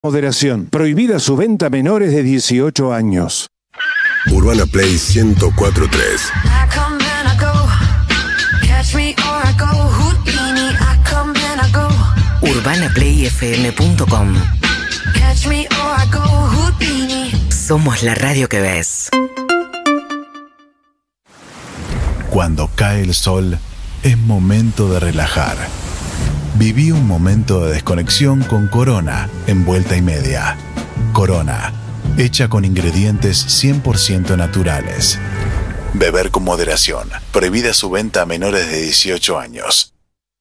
Moderación. Prohibida su venta a menores de 18 años. Urbana Play 104.3. UrbanaPlayFM.com. Somos la radio que ves. Cuando cae el sol, es momento de relajar. Viví un momento de desconexión con Corona en Vuelta y Media. Corona, hecha con ingredientes 100% naturales. Beber con moderación. Prohibida su venta a menores de 18 años.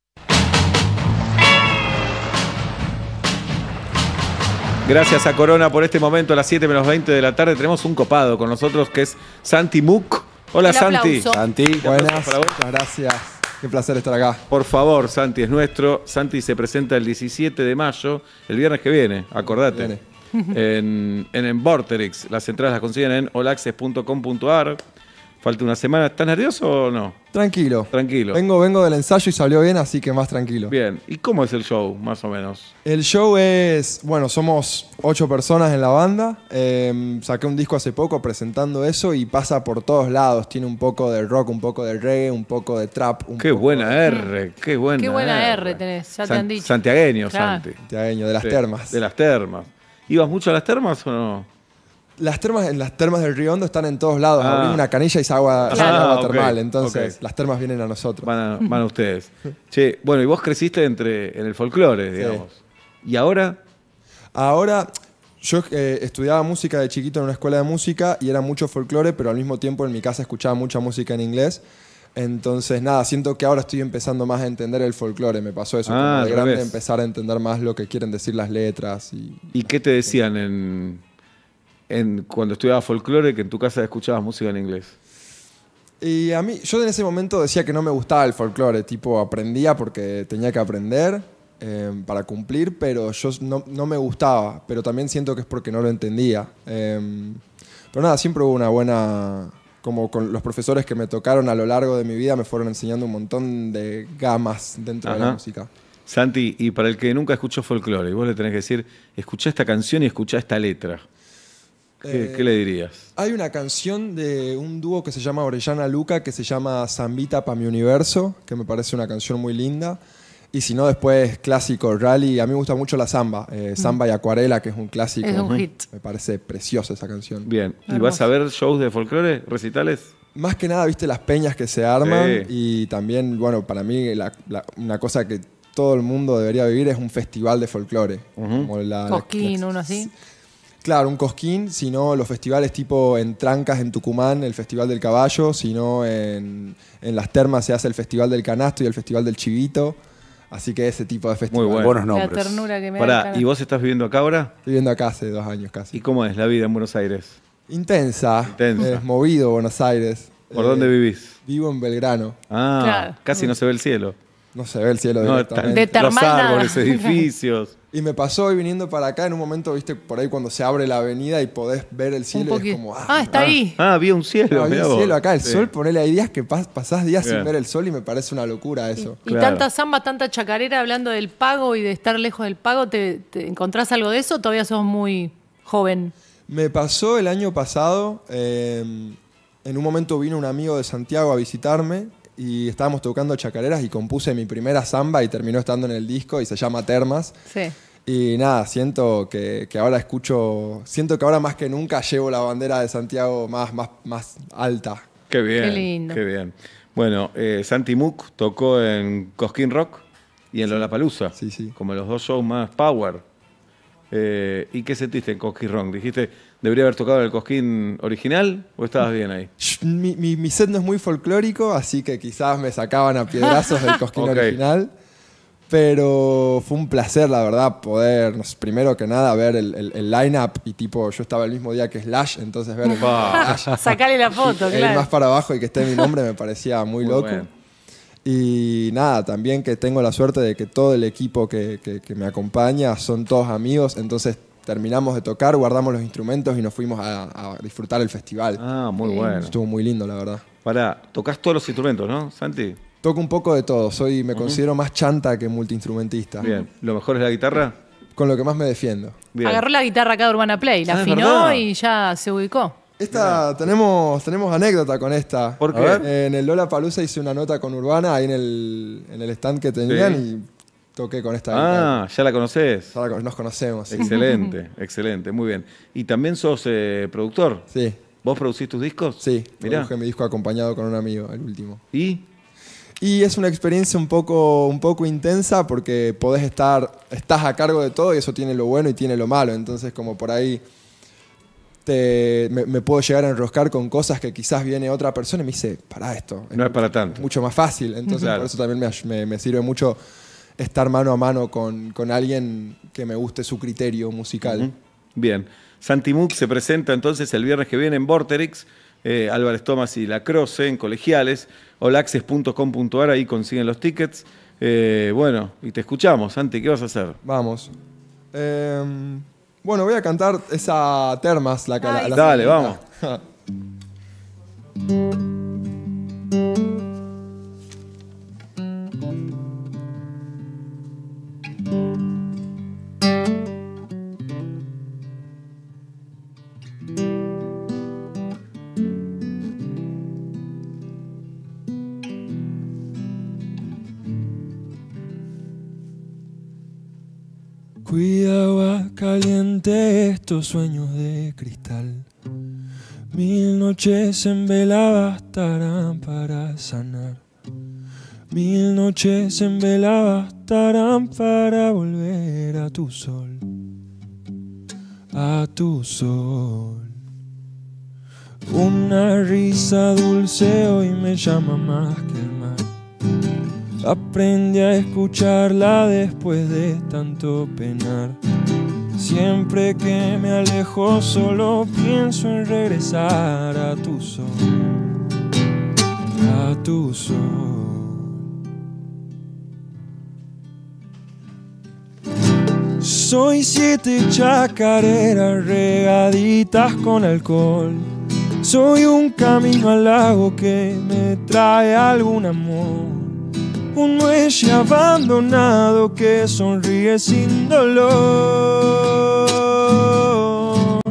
Gracias a Corona por este momento, a las 7 menos 20 de la tarde. Tenemos un copado con nosotros que es Santi Muc. Hola, Santi. Santi, buenas. Muchas gracias. Qué placer estar acá. Por favor, Santi es nuestro. Santi se presenta el 17 de mayo, el viernes que viene, acordate. En Vorterix. Las entradas las consiguen en olaxes.com.ar. Falta una semana. ¿Estás nervioso o no? Tranquilo. Tranquilo. Vengo del ensayo y salió bien, así que más tranquilo. Bien. ¿Y cómo es el show, más o menos? El show es, bueno, somos 8 personas en la banda. Saqué un disco hace poco presentando eso y pasa por todos lados. Tiene un poco de rock, un poco de reggae, un poco de trap. Qué buena R, qué buena. Qué buena R tenés, ya te han dicho. Santiagueño, claro. Santiagueño, de las termas. De las termas. ¿Ibas mucho a las termas o no? Las termas del Río Hondo están en todos lados. Abrimos una canilla y es agua, agua termal. Entonces, las termas vienen a nosotros. Van a ustedes. Che, bueno, y vos creciste en el folclore, digamos. Sí. ¿Y ahora? Ahora, yo estudiaba música de chiquito en una escuela de música y era mucho folclore, pero al mismo tiempo en mi casa escuchaba mucha música en inglés. Entonces, nada, siento que ahora estoy empezando más a entender el folclore. Me pasó eso, como de grande empezar a entender más lo que quieren decir las letras. ¿Y qué te decían cuando estudiabas folclore, que en tu casa escuchabas música en inglés? Y a mí, yo en ese momento decía que no me gustaba el folclore, tipo aprendía porque tenía que aprender para cumplir, pero yo no me gustaba, pero también siento que es porque no lo entendía. Pero nada, siempre hubo una buena, como con los profesores que me tocaron a lo largo de mi vida me fueron enseñando un montón de gamas dentro de la música. Santi, y para el que nunca escuchó folclore, vos le tenés que decir, escuchá esta canción y escuchá esta letra. ¿Qué le dirías? Hay una canción de un dúo que se llama Orellana Luca que se llama Zambita pa' mi universo, que me parece una canción muy linda. Y si no, después clásico, rally. A mí me gusta mucho la samba. Samba y Acuarela, que es un clásico. Es un hit. Me parece preciosa esa canción. Bien. ¿Y vas a ver shows de folclore, recitales? Más que nada, viste las peñas que se arman. Y también, bueno, para mí una cosa que todo el mundo debería vivir es un festival de folclore. Como Cosquín, uno así. Claro, un Cosquín, sino los festivales tipo en Trancas, en Tucumán, el Festival del Caballo, sino en las termas se hace el Festival del Canasto y el Festival del Chivito. Así que ese tipo de festivales. Muy bueno. Buenos nombres. La ternura que me da. ¿Y vos estás viviendo acá ahora? Estoy viviendo acá hace 2 años casi. ¿Y cómo es la vida en Buenos Aires? Intensa. Es movido Buenos Aires. ¿Por dónde vivís? Vivo en Belgrano. Claro. Casi no se ve el cielo. No se ve el cielo directamente. Los árboles, edificios. Y me pasó hoy viniendo para acá, en un momento, viste, por ahí cuando se abre la avenida y podés ver el cielo y es como... está ahí. Había un cielo. Había un cielo acá, el sol, ponele, hay días que pasás días sin ver el sol y me parece una locura eso. Y tanta samba, tanta chacarera hablando del pago y de estar lejos del pago, ¿te encontrás algo de eso o todavía sos muy joven? Me pasó el año pasado, en un momento vino un amigo de Santiago a visitarme y estábamos tocando chacareras y compuse mi primera samba y terminó estando en el disco y se llama Termas. Sí. Y nada, siento que ahora siento que ahora más que nunca llevo la bandera de Santiago más alta. Qué bien. Qué lindo. Qué bien. Bueno, Santi Muc tocó en Cosquín Rock y en Lollapalooza. Sí. Como los 2 shows más power. ¿Y qué sentiste en Cosquín Rock? ¿Dijiste, debería haber tocado el Cosquín original o estabas bien ahí? Mi set no es muy folclórico, así que quizás me sacaban a piedrazos del Cosquín original. Pero fue un placer, la verdad, poder, primero que nada, ver el line-up. Y tipo, yo estaba el mismo día que Slash, entonces ver Slash. Sacale la foto, claro. El más para abajo y que esté mi nombre me parecía muy loco. Bueno. Y nada, también que tengo la suerte de que todo el equipo que me acompaña son todos amigos, entonces terminamos de tocar, guardamos los instrumentos y nos fuimos a disfrutar el festival. Muy bueno. Estuvo muy lindo, la verdad. Tocás todos los instrumentos, ¿no, Santi? Toco un poco de todo, me considero más chanta que multiinstrumentista. Bien, ¿lo mejor es la guitarra? con lo que más me defiendo. Bien. Agarró la guitarra acá de Urbana Play, la Ah, es afinó verdad. y ya se ubicó. Esta, tenemos anécdota con esta. ¿Por qué? A ver, en el Lollapalooza hice una nota con Urbana ahí en el stand que tenían Sí. y toqué con esta guitarra. Ya la conoces. Ya nos conocemos. Sí. Excelente, excelente, muy bien. ¿Y también sos productor? Sí, ¿Vos producís tus discos? sí. Mirá. Produje mi disco acompañado con un amigo, el último. ¿Y? Y es una experiencia un poco intensa porque estás a cargo de todo y eso tiene lo bueno y tiene lo malo. Entonces como por ahí me puedo llegar a enroscar con cosas que quizás viene otra persona y me dice, pará esto. No es para tanto. Mucho más fácil. Entonces Claro. por eso también me sirve mucho estar mano a mano con alguien que me guste su criterio musical. Ujú. Bien. Santi Muc se presenta entonces el viernes que viene en Vorterix, Álvarez Thomas y La Croce en Colegiales, olaxes.com.ar, ahí consiguen los tickets. Bueno, y te escuchamos, Santi, ¿qué vas a hacer? Vamos. Bueno, voy a cantar esa Termas, la Dale, vamos. Cuida agua caliente estos sueños de cristal. 1000 noches en vela bastarán para sanar. 1000 noches en vela bastarán para volver a tu sol. A tu sol. Una risa dulce hoy me llama más que el mar. Aprendí a escucharla después de tanto penar. Siempre que me alejo solo pienso en regresar a tu sol. A tu sol. Soy 7 chacareras regaditas con alcohol. Soy un camino al lago que me trae algún amor. Un muelle abandonado que sonríe sin dolor.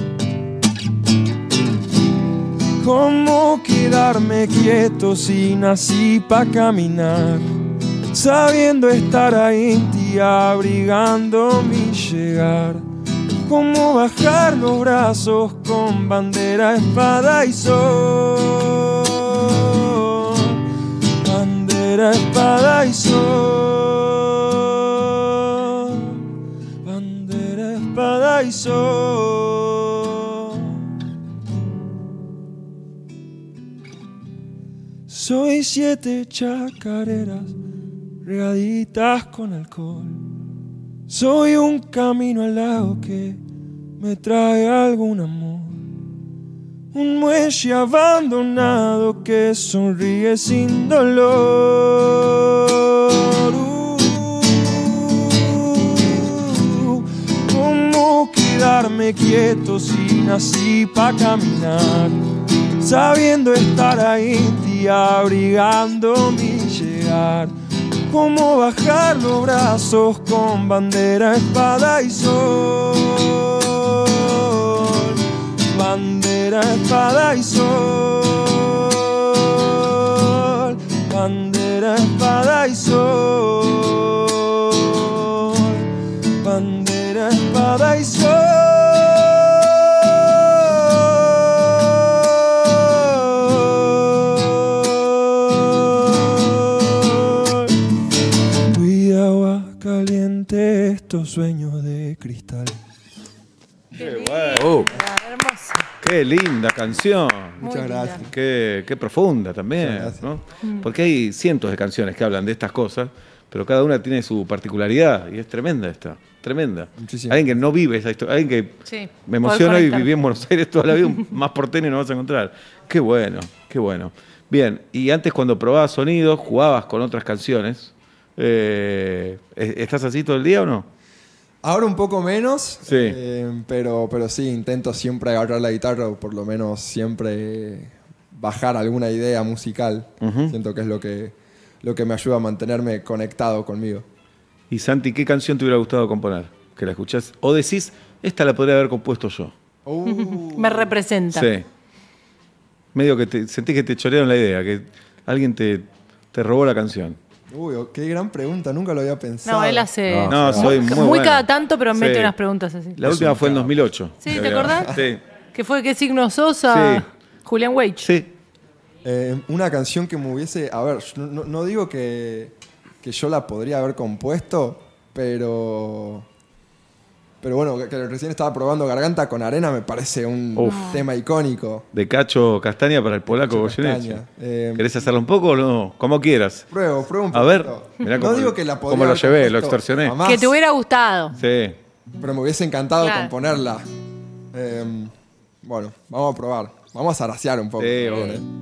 ¿Cómo quedarme quieto si nací pa' caminar? Sabiendo estar ahí en ti, abrigando mi llegar. ¿Cómo bajar los brazos con bandera, espada y sol? Bandera, espada y sol. Bandera, espada y sol. Soy 7 chacareras regaditas con alcohol. Soy un camino al lago que me trae algún amor. Un muelle abandonado que sonríe sin dolor. ¿Cómo quedarme quieto si nací pa' caminar? Sabiendo estar ahí en ti, abrigando mi llegar. ¿Cómo bajar los brazos con bandera, espada y sol? Bandera, espada y sol. Bandera, espada y sol. Bandera, espada y sol. Cuida agua caliente estos sueños de cristal. Qué bueno. Hermoso. Qué linda canción. Muchas Muy gracias. linda. Qué profunda también, Muchas ¿no? Porque hay cientos de canciones que hablan de estas cosas, pero cada una tiene su particularidad y es tremenda esta, tremenda. Muchísimo. Alguien que no vive esa historia, alguien que Sí, me poder emociona y conectar. viví en Buenos Aires toda la vida, más porteño no vas a encontrar. Qué bueno, qué bueno. Bien, y antes cuando probabas sonidos, jugabas con otras canciones. ¿Estás así todo el día o no? Ahora un poco menos, Sí. pero sí, intento siempre agarrar la guitarra o por lo menos siempre bajar alguna idea musical. Ujú. Siento que es lo que me ayuda a mantenerme conectado conmigo. Y Santi, ¿qué canción te hubiera gustado componer? que la escuchás, o decís, esta la podría haber compuesto yo. Me representa. Sí. Medio que sentís que te chorearon la idea, que alguien te robó la canción. Uy, qué gran pregunta, nunca lo había pensado. No, él hace. No, soy muy muy bueno. cada tanto, pero mete Sí. unas preguntas así. La última fue en 2008. Sí, ¿te acordás? Sí. Que fue ¿Qué signo Sosa? Sí. Julián Weich. Sí. Una canción que me hubiese... A ver, no digo que yo la podría haber compuesto, pero bueno, que recién estaba probando Garganta con Arena, me parece un tema icónico. De Cacho Castaña para el polaco Goyeneche. Castaña. ¿Querés hacerlo un poco o no? Como quieras. Pruebo un poquito. A ver, mirá no digo que la podría cómo lo haber llevé, lo compuesto extorsioné. jamás, Que te hubiera gustado. Sí. pero me hubiese encantado Claro. componerla. Bueno, vamos a probar. Vamos a zarasear un poco. Sí, también, bueno.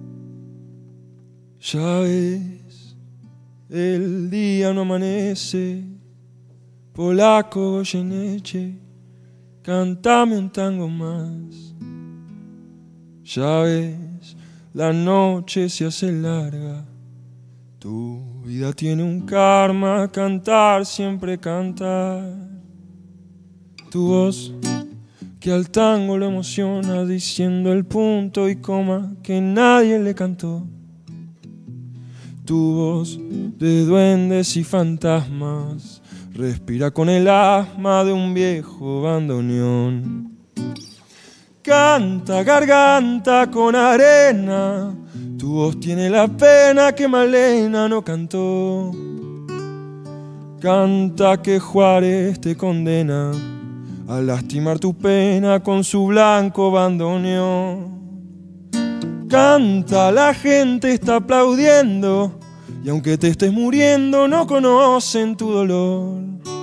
Ya ves, el día no amanece, polaco Goyeneche, cántame un tango más. Ya ves, la noche se hace larga, tu vida tiene un karma, cantar, siempre cantar. Tu voz que al tango lo emociona, diciendo el punto y coma que nadie le cantó. Tu voz de duendes y fantasmas respira con el asma de un viejo bandoneón. Canta garganta con arena, tu voz tiene la pena que Malena no cantó. Canta que Juárez te condena a lastimar tu pena con su blanco bandoneón. Canta, la gente está aplaudiendo y aunque te estés muriendo no conocen tu dolor.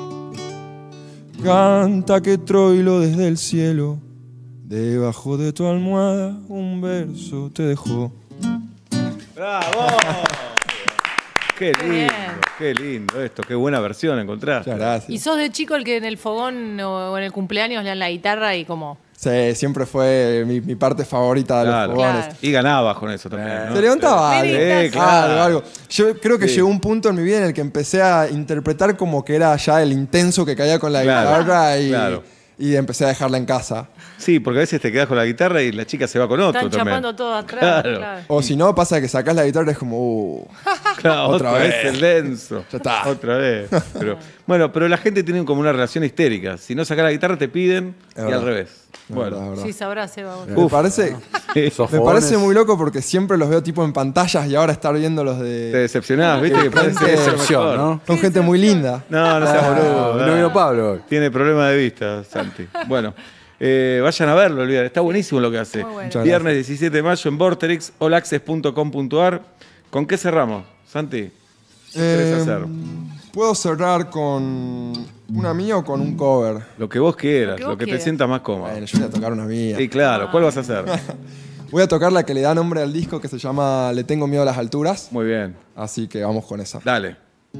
Canta que Troilo desde el cielo debajo de tu almohada un verso te dejó. ¡Bravo! Qué lindo, bien. qué lindo esto, qué buena versión encontraste. Muchas gracias. ¿Y sos de chico el que en el fogón o en el cumpleaños le dan la guitarra y como... Sí, siempre fue mi parte favorita de Claro. los fogones. Claro. Y ganabas con eso también, ¿no? Se levantaba algo. Meritas. Claro. Algo. Yo creo que Sí. llegó un punto en mi vida en el que empecé a interpretar como que era ya el intenso que caía con la Claro. guitarra Claro. y empecé a dejarla en casa. Sí, porque a veces te quedás con la guitarra y la chica se va con otro Están también. chapando todo atrás. Claro. Claro. O si no, pasa que sacás la guitarra y es como, Claro, Otra otra vez. vez el denso. Ya está. Otra vez. Pero, bueno, pero la gente tiene como una relación histérica. Si no sacás la guitarra te piden y verdad. al revés. Es Bueno. verdad, es verdad. Sí, sabrás, Seba. vos. Me parece, Sí. me parece muy loco porque siempre los veo tipo en pantallas y ahora estar viendo los Te de... decepcionás, ¿viste? Que parece que es lo Decepción, mejor. ¿no? Son gente muy linda. No, no seas boludo. No vino Pablo hoy. Tiene problema de vista, Santi. Bueno, vayan a verlo, olvidar. Está buenísimo lo que hace. Muy bueno. Muchas Viernes 17 de mayo en Vorterix, allaccess.com.ar. ¿Con qué cerramos, Santi? ¿Qué querés hacer? Puedo cerrar con una mía o con un cover. Lo que vos quieras, Lo que lo vos que te quieras. sientas más cómodo. Bueno, yo voy a tocar una mía. Sí, claro. ¿Cuál vas a hacer? Voy a tocar la que le da nombre al disco que se llama Le tengo miedo a las alturas. Muy bien. Así que vamos con esa. Dale.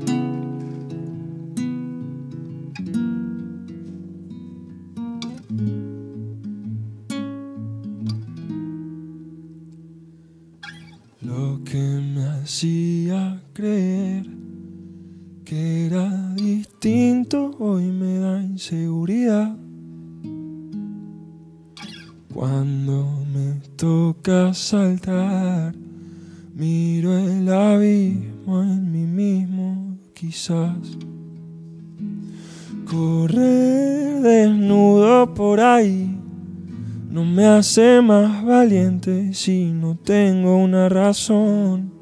Lo que me hacía creer que era distinto hoy me da inseguridad. Cuando me toca saltar, miro el abismo en mí mismo, quizás. Correr desnudo por ahí no me hace más valiente si no tengo una razón.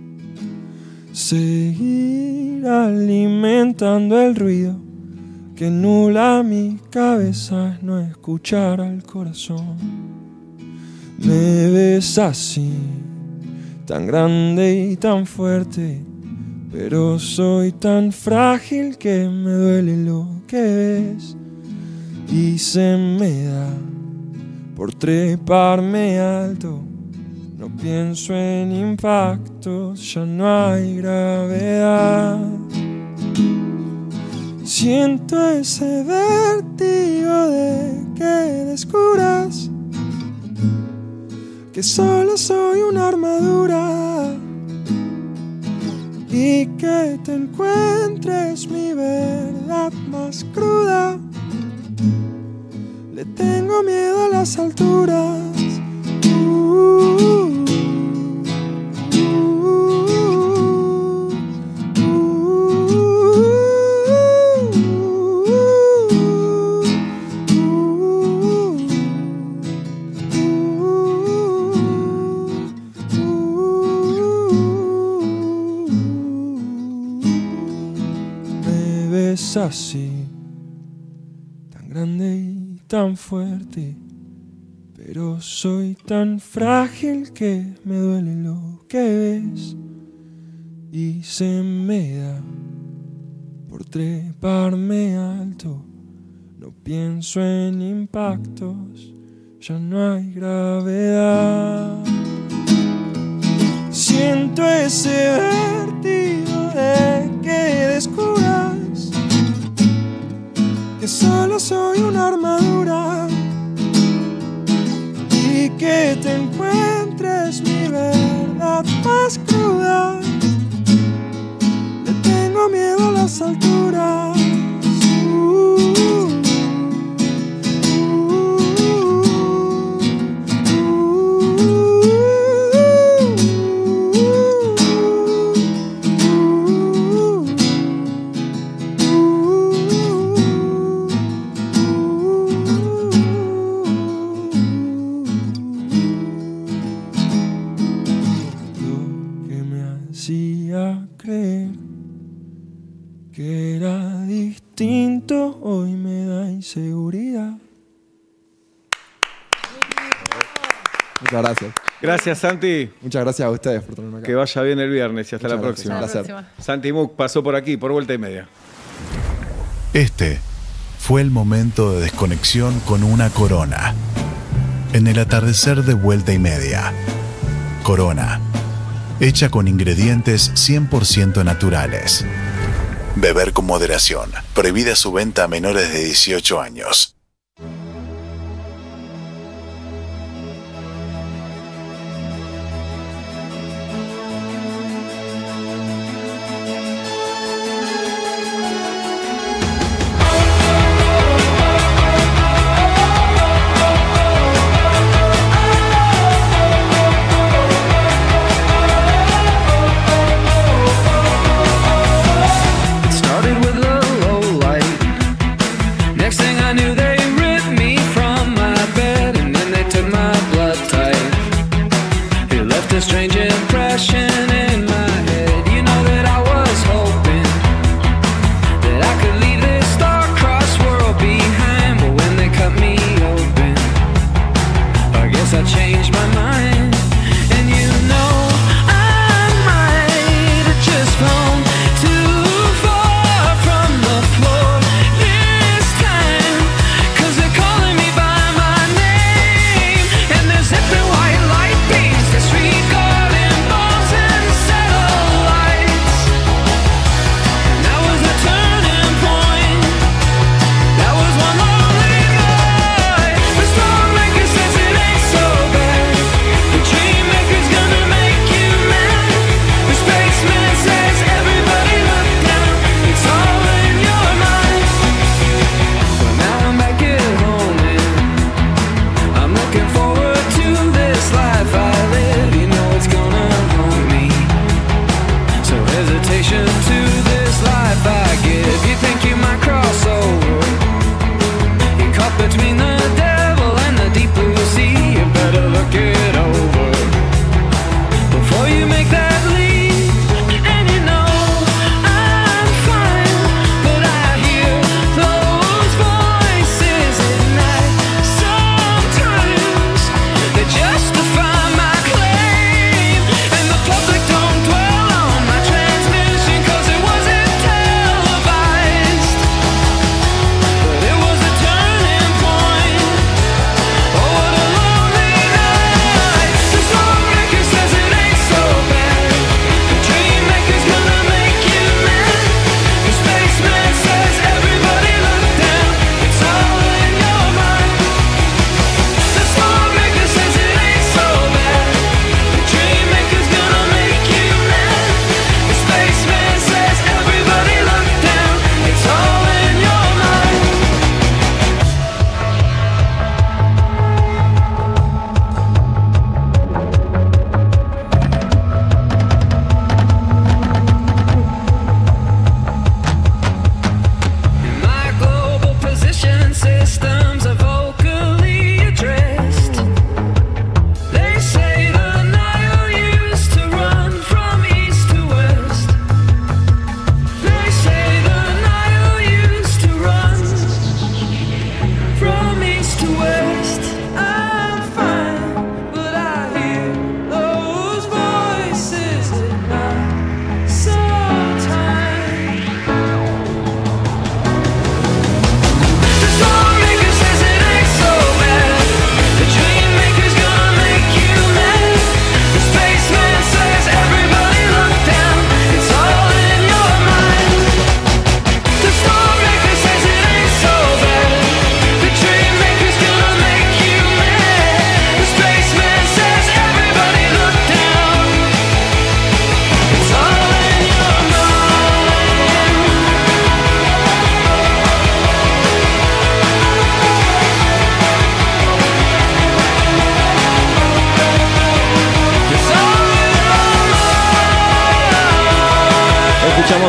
Seguir alimentando el ruido que nula mi cabeza es no escuchar al corazón. Me ves así, tan grande y tan fuerte, pero soy tan frágil que me duele lo que ves y se me da por treparme alto. No pienso en impactos, ya no hay gravedad. Siento ese vértigo de que descubras que solo soy una armadura y que te encuentres mi verdad más cruda. Le tengo miedo a las alturas. Me ves así, tan grande y tan fuerte, pero soy tan frágil que me duele lo que ves y se me da por treparme alto. No pienso en impactos, ya no hay gravedad. Siento ese vértigo de que descubras que solo soy una armadura y que te encuentres mi verdad más cruda. Le tengo miedo a las alturas. Creer que era distinto, hoy me da inseguridad. Muchas gracias. Gracias, Santi. Muchas gracias a ustedes por tenerme acá. Que vaya bien el viernes y hasta Muchas la gracias. próxima. Un placer. Hasta la próxima. Santi Muc pasó por aquí, por vuelta y media. Este fue el momento de desconexión con una Corona. En el atardecer de vuelta y media. Corona. Hecha con ingredientes 100% naturales. Beber con moderación. Prohibida su venta a menores de 18 años. Started with a low light. Next thing I knew, they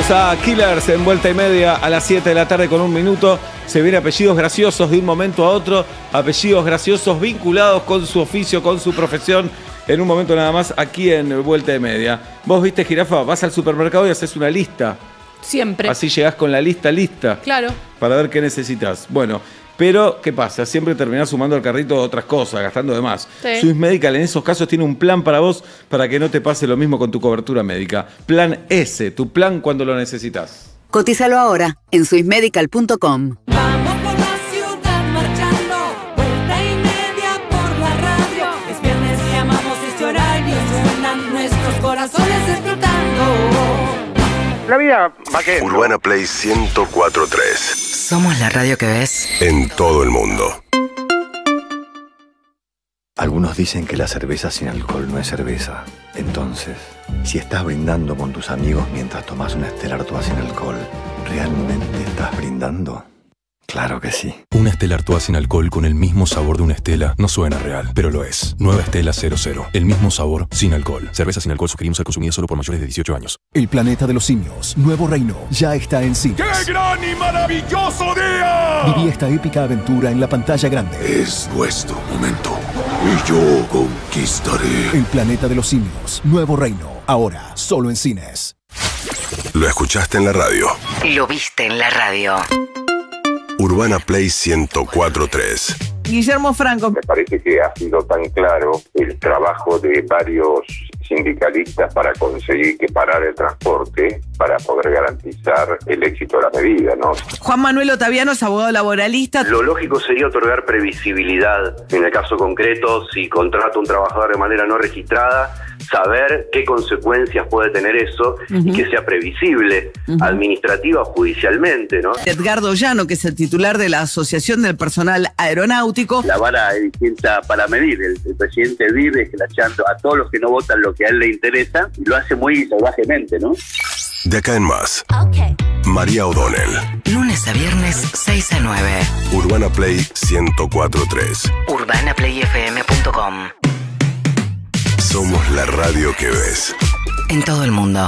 Tenemos a Killers en vuelta y media a las 7 de la tarde con 1 minuto. Se vienen apellidos graciosos de un momento a otro. Apellidos graciosos vinculados con su oficio, con su profesión. En un momento nada más aquí en vuelta y media. Vos viste, Jirafa, vas al supermercado y haces una lista. Siempre. Así llegás con la lista. Claro. Para ver qué necesitas. Bueno, pero ¿qué pasa? Siempre terminás sumando al carrito otras cosas, gastando de más. Sí. Swiss Medical en esos casos tiene un plan para vos para que no te pase lo mismo con tu cobertura médica. Plan S, tu plan cuando lo necesitas. Cotízalo ahora en swissmedical.com. Vamos por la ciudad marchando, vuelta y media por la radio. Es viernes y amamos este horario, suenan nuestros corazones explotando. La vida va que... Urbana Play 104.3. Somos la radio que ves. En todo el mundo. Algunos dicen que la cerveza sin alcohol no es cerveza. Entonces, si estás brindando con tus amigos mientras tomas una Stella Artois sin alcohol, ¿realmente estás brindando? Claro que sí. Una Stella Artois sin alcohol con el mismo sabor de una Stella no suena real, pero lo es. Nueva Stella 00. El mismo sabor sin alcohol. Cerveza sin alcohol sugerimos ser consumida solo por mayores de 18 años. El planeta de los simios, Nuevo Reino, ya está en cines. ¡Qué gran y maravilloso día! Viví esta épica aventura en la pantalla grande. Es nuestro momento y yo conquistaré. El planeta de los simios, Nuevo Reino, ahora solo en cines. Lo escuchaste en la radio. Lo viste en la radio. Urbana Play 104.3. Guillermo Franco. Me parece que ha sido tan claro el trabajo de varios sindicalistas para conseguir que parar el transporte para poder garantizar el éxito de la medida, ¿no? Juan Manuel Otaviano es abogado laboralista. Lo lógico sería otorgar previsibilidad. En el caso concreto, si contrata un trabajador de manera no registrada, saber qué consecuencias puede tener eso y que sea previsible administrativa o judicialmente, ¿no? Edgardo Llano, que es el titular de la Asociación del Personal Aeronáutico. La vara es distinta para medir. El presidente vive esclachando a todos los que no votan lo que a él le interesa y lo hace muy salvajemente, ¿no? De acá en más. María O'Donnell. Lunes a viernes, 6 a 9. Urbana Play 104.3. UrbanaPlayFM.com. Somos la radio que ves. En todo el mundo.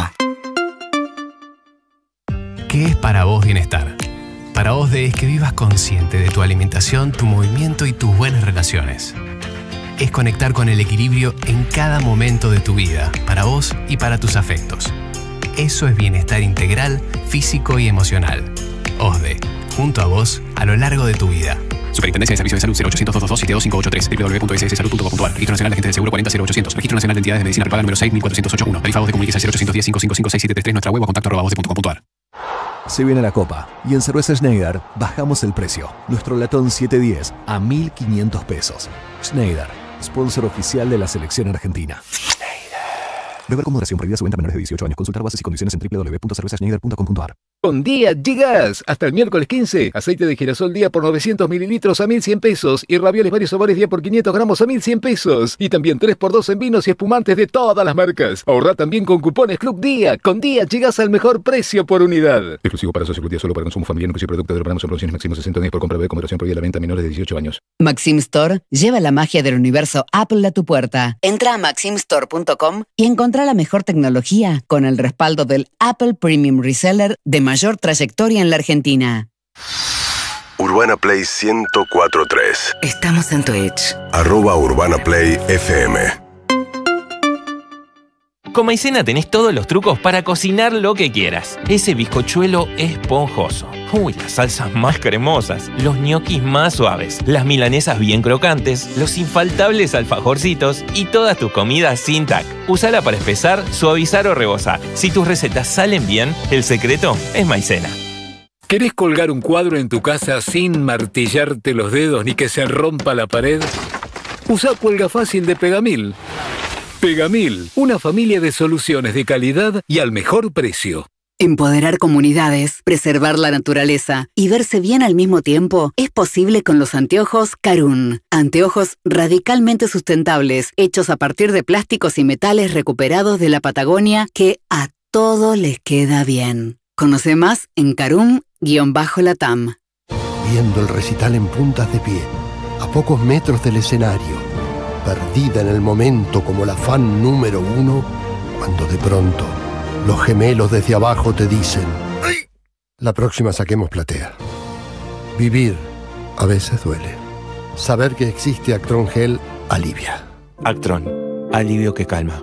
¿Qué es para vos bienestar? Para vos es que vivas consciente de tu alimentación, tu movimiento y tus buenas relaciones. Es conectar con el equilibrio en cada momento de tu vida, para vos y para tus afectos. Eso es bienestar integral, físico y emocional. OSDE, junto a vos, a lo largo de tu vida. Superintendencia de Servicios de Salud 0800-222-72583 www.sssalud.com.ar Registro Nacional de Agentes del Seguro 40800 Registro Nacional de Entidades de Medicina Prepaga número 6.408.1 Tarifa de comunicación 0810-555-6733 Nuestra web o contacto @voz.com.ar. Se viene la Copa y en Cerveza Schneider bajamos el precio. Nuestro latón 710 a 1.500 pesos. Schneider, sponsor oficial de la selección argentina. Beber con moderación, prohibida su venta a menores de 18 años. Consultar bases y condiciones en www.cervezaschneider.com.ar. Con Día Gigas, hasta el miércoles 15, aceite de girasol día por 900 mililitros a 1.100 pesos y ravioles varios sabores día por 500 gramos a 1.100 pesos. Y también 3x2 en vinos y espumantes de todas las marcas. Ahorra también con cupones Club Día. Con Día Gigas al mejor precio por unidad. Exclusivo para socios Club Día, solo para consumo familiar, inclusive producto de programas en promociones máximo 60 días por compra de conversión prohibida la venta a menores de 18 años. Maxim Store lleva la magia del universo Apple a tu puerta. Entra a maximstore.com y encontrá la mejor tecnología con el respaldo del Apple Premium Reseller de mayor trayectoria en la Argentina. Urbana Play 104.3. Estamos en Twitch. @Urbana Play FM. Con Maicena tenés todos los trucos para cocinar lo que quieras. Ese bizcochuelo esponjoso. Uy, las salsas más cremosas. Los ñoquis más suaves. Las milanesas bien crocantes. Los infaltables alfajorcitos. Y todas tus comidas sin tac. Usala para espesar, suavizar o rebozar. Si tus recetas salen bien, el secreto es Maicena. ¿Querés colgar un cuadro en tu casa sin martillarte los dedos ni que se rompa la pared? Usa Cuelga Fácil de Pegamil. Pegamil, una familia de soluciones de calidad y al mejor precio. Empoderar comunidades, preservar la naturaleza y verse bien al mismo tiempo es posible con los anteojos Karun. Anteojos radicalmente sustentables, hechos a partir de plásticos y metales recuperados de la Patagonia que a todo les queda bien. Conoce más en Karun-Latam. Viendo el recital en puntas de pie, a pocos metros del escenario, perdida en el momento como la fan número 1, cuando de pronto Los gemelos desde abajo te dicen: la próxima saquemos platea. Vivir a veces duele. Saber que existe Actron Gel alivia. Actron, alivio que calma.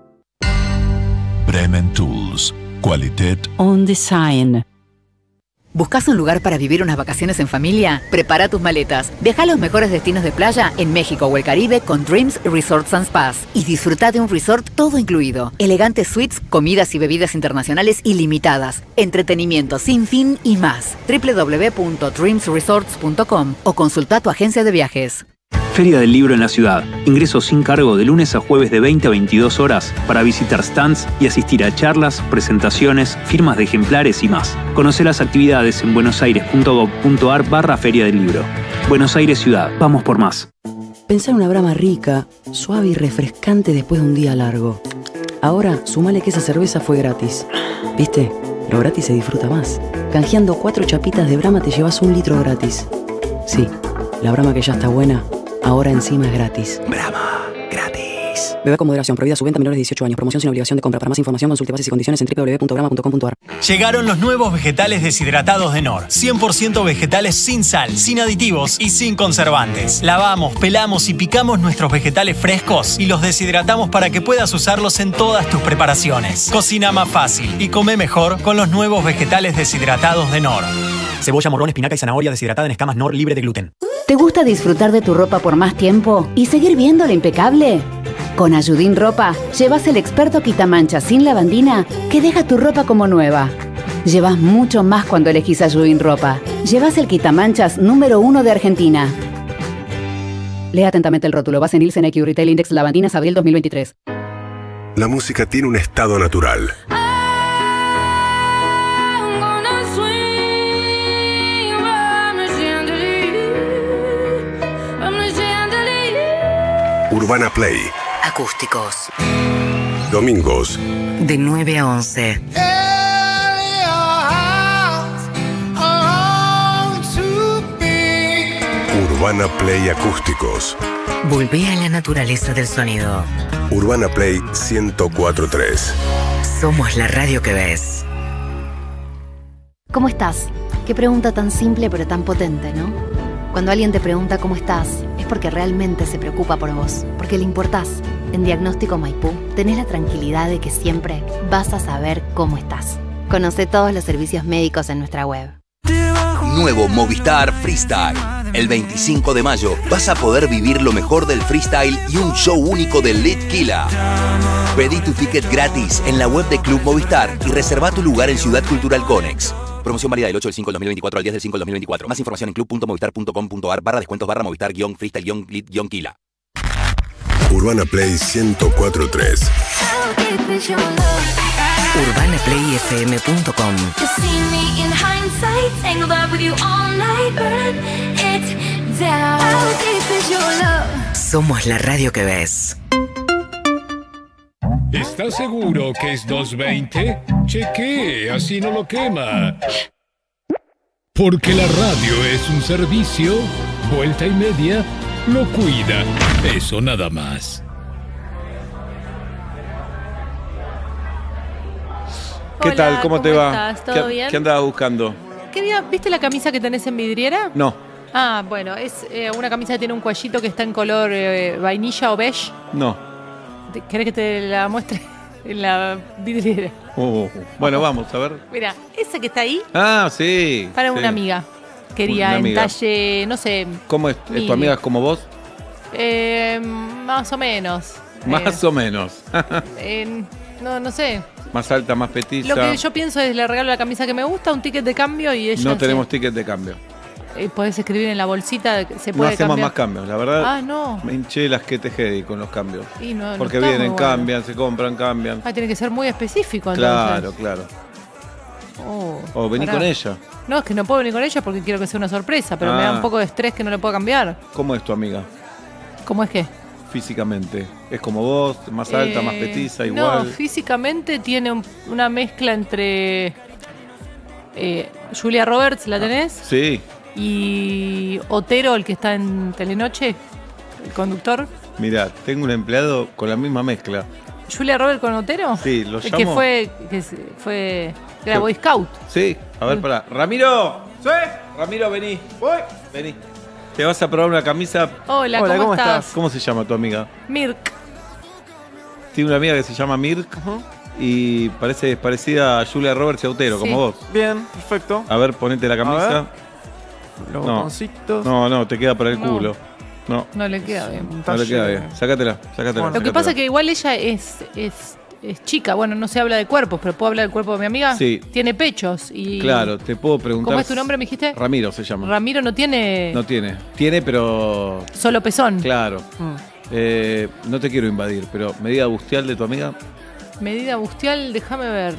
Bremen Tools. Qualitat On Design. ¿Buscas un lugar para vivir unas vacaciones en familia? Prepara tus maletas. Viaja a los mejores destinos de playa en México o el Caribe con Dreams Resorts and Spas. Y disfruta de un resort todo incluido. Elegantes suites, comidas y bebidas internacionales ilimitadas. Entretenimiento sin fin y más. www.dreamsresorts.com o consulta tu agencia de viajes. Feria del Libro en la ciudad. Ingreso sin cargo de lunes a jueves de 20 a 22 horas para visitar stands y asistir a charlas, presentaciones, firmas de ejemplares y más. Conoce las actividades en buenosaires.gov.ar/Feria del Libro. Buenos Aires Ciudad. Vamos por más. Pensá en una brama rica, suave y refrescante después de un día largo. Ahora, sumale que esa cerveza fue gratis. ¿Viste? Lo gratis se disfruta más. Canjeando 4 chapitas de Brahma te llevas 1 litro gratis. Sí, la Brahma que ya está buena, ahora encima es gratis. Brahma, gratis. Bebé con moderación, prohibida su venta a menores de 18 años. Promoción sin obligación de compra. Para más información consulte bases y condiciones en www.brahma.com.ar. Llegaron los nuevos vegetales deshidratados de Knorr. 100% vegetales sin sal, sin aditivos y sin conservantes. Lavamos, pelamos y picamos nuestros vegetales frescos y los deshidratamos para que puedas usarlos en todas tus preparaciones. Cocina más fácil y come mejor con los nuevos vegetales deshidratados de Knorr. Cebolla, morrón, espinaca y zanahoria deshidratada en escamas Knorr libre de gluten. ¿Te gusta disfrutar de tu ropa por más tiempo y seguir viéndola impecable? Con Ayudín Ropa, llevas el experto quitamanchas sin lavandina que deja tu ropa como nueva. Llevas mucho más cuando elegís Ayudín Ropa. Llevas el quitamanchas número 1 de Argentina. Lea atentamente el rótulo. Base en Nielsen IQ Retail Index Lavandinas abril 2023. La música tiene un estado natural. Urbana Play. Acústicos. Domingos. De 9 a 11. Urbana Play Acústicos. Volvé a la naturaleza del sonido. Urbana Play 104.3. Somos la radio que ves. ¿Cómo estás? Qué pregunta tan simple pero tan potente, ¿no? Cuando alguien te pregunta cómo estás, es porque realmente se preocupa por vos, porque le importás. En Diagnóstico Maipú tenés la tranquilidad de que siempre vas a saber cómo estás. Conoce todos los servicios médicos en nuestra web. Nuevo Movistar Freestyle. El 25 de mayo vas a poder vivir lo mejor del freestyle y un show único de Litquila. Pedí tu ticket gratis en la web de Club Movistar y reserva tu lugar en Ciudad Cultural Conex. Promoción válida del 8 del 5 del 2024 al 10 del 5 del 2024. Más información en club.movistar.com.ar/descuentos/movistar-lit-quila. Urbana Play 104.3. UrbanaPlayFM.com. Somos la radio que ves. ¿Estás seguro que es 220? Chequee, así no lo quema. Porque la radio es un servicio, vuelta y media lo cuida. Eso nada más. ¿Qué tal? ¿Cómo te va? Estás? ¿Todo bien? ¿Qué andabas buscando? ¿Viste la camisa que tenés en vidriera? No. Ah, bueno, es una camisa que tiene un cuellito que está en color vainilla o beige. No. ¿Querés que te la muestre en la vidriera? Bueno, vamos a ver. Mira, esa que está ahí. Ah, sí. Para sí. una amiga. Quería Una amiga. en talle, no sé. ¿Cómo es? ¿Es tu amiga como vos? Más o menos. Más o menos. No sé. Más alta, más petiza. Lo que yo pienso es le regalo la camisa que me gusta, un ticket de cambio y ella. No tenemos ticket de cambio. Podés escribir en la bolsita, se puede No hacemos cambiar. más cambios, la verdad. Ah, no. Me hinché las que te con los cambios. Y no Porque está vienen, muy bueno. cambian, se compran, cambian. Ah, tiene que ser muy específico Claro, entonces. claro. Oh, O vení pará. con ella. No, es que no puedo venir con ella porque quiero que sea una sorpresa, pero me da un poco de estrés que no le puedo cambiar. ¿Cómo es tu amiga? ¿Cómo es que? Físicamente. ¿Es como vos? ¿Más alta, más petiza, No, igual? físicamente tiene una mezcla entre Julia Roberts, ¿la tenés? Sí. Y Otero, el que está en Telenoche, el conductor. Mirá, tengo un empleado con la misma mezcla. Julia Robert con Otero. Sí, lo Que llamo. Era Boy Scout. Sí, a ver, pará. ¡Ramiro! ¿Sí? Ramiro, vení. Voy. Vení. Te vas a probar una camisa. Hola, ¿cómo estás? ¿Cómo se llama tu amiga? Mirk. Tiene una amiga que se llama Mirk y es parecida a Julia Roberts y a Otero, Sí. como vos. Bien, perfecto. A ver, ponete la camisa. Los No. botoncitos. No, te queda para el No. culo. No, No le queda bien. no le queda bien. Sácatela. Lo que pasa es que igual ella es chica. Bueno, no se habla de cuerpos, pero ¿puedo hablar del cuerpo de mi amiga? Sí. Tiene pechos y... Claro, te puedo preguntar. ¿Cómo es tu nombre, me dijiste? Ramiro se llama. Ramiro no tiene No tiene. Tiene, pero. solo pezón. Claro. No te quiero invadir, pero medida bustial de tu amiga. Medida bustial, déjame ver.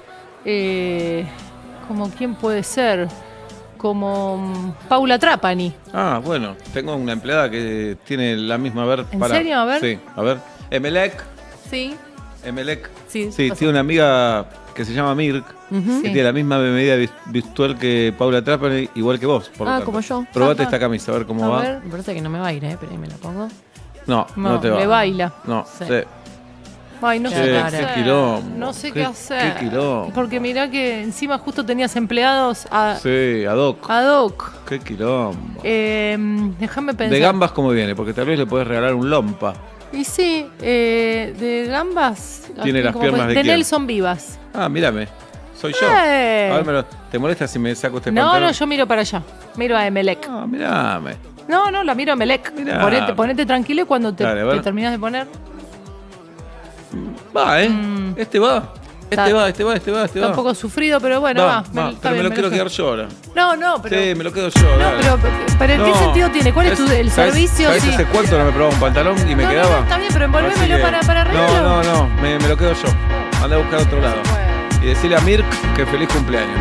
¿Como quién puede ser? Como Paula Trapani. Ah, bueno, tengo una empleada que tiene la misma. A ver, ¿En serio? A ver. Sí, a ver. Emelec. Sí. Emelec. Sí, tiene una amiga que se llama Mirk, Ujú. que Sí. tiene la misma medida virtual que Paula Trapani, igual que vos. Por lo tanto. como yo. Probate Ajá. esta camisa, a ver cómo va. Me parece que no me va a ir, pero ahí me la pongo. No te va. le baila. No, Sí. sí. Ay, no sé Che, qué qué hacer. quilombo. No sé qué hacer. Qué quilombo. Porque mirá que encima justo tenías empleados a Sí, ad hoc. hoc. Qué quilombo. Déjame pensar. De gambas, ¿cómo viene? Porque tal vez le podés regalar un lompa. Y sí, de gambas. Tiene las piernas de de quién. Nelson Vivas. Ah, mírame. Soy yo. ¡Eh! A ver, ¿te molesta si me saco este No, pantalón? no, yo miro para allá. Miro a Emelec. Ah, mírame. No, la miro a Emelec. Mirá. Ponete tranquilo y cuando te Dale, a ver. terminas de poner. Va, Este va. Este va. Está un poco sufrido, pero bueno, va. Está Pero me bien, lo quiero dejo. quedar yo ahora. No, pero. Sí, me lo quedo yo. No, dale. pero ¿en qué No. sentido tiene? ¿Cuál es el servicio? ¿Sabés Sí. hace cuánto no me probaba un pantalón y me No, quedaba? está bien, pero envolvémelo Así que- para regalo. No, me lo quedo yo. Anda a buscar a otro lado. Y decirle a Mirk que feliz cumpleaños.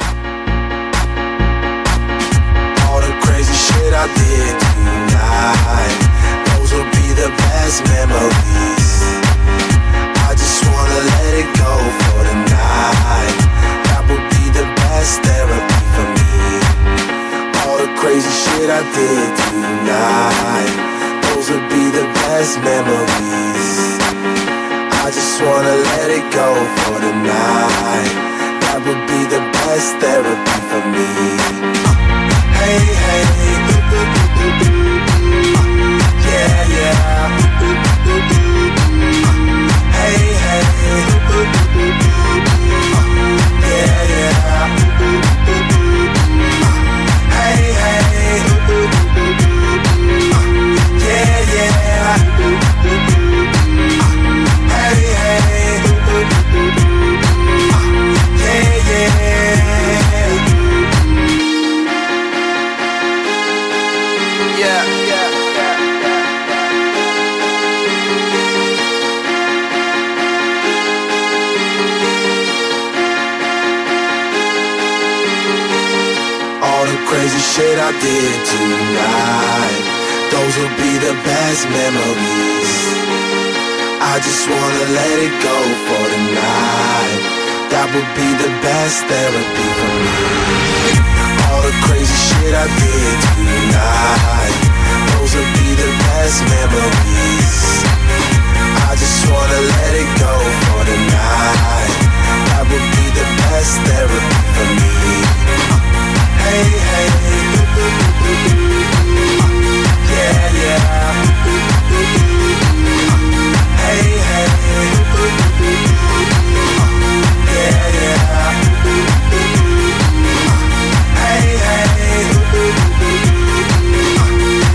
All the crazy shit I did tonight, those will be the best memories. I just wanna let it go for the night. That would be the best therapy for me. All the crazy shit I did tonight, those will be the best memories. I just wanna let it go for the night. That would be the best therapy for me. Hey, hey, yeah, yeah. Hey, hey, yeah, yeah. Hey, hey, yeah, yeah. Hey, hey, yeah, yeah. Yeah, yeah, yeah, yeah. All the crazy shit I did tonight, those will be the best memories. I just wanna let it go for the night. That would be the best therapy for me. All the crazy shit I did tonight, those will be the best memories. I just wanna let it go for the night. That would be the best therapy for me. Hey, hey, yeah, yeah. Hey, hey, yeah, yeah. Hey, hey,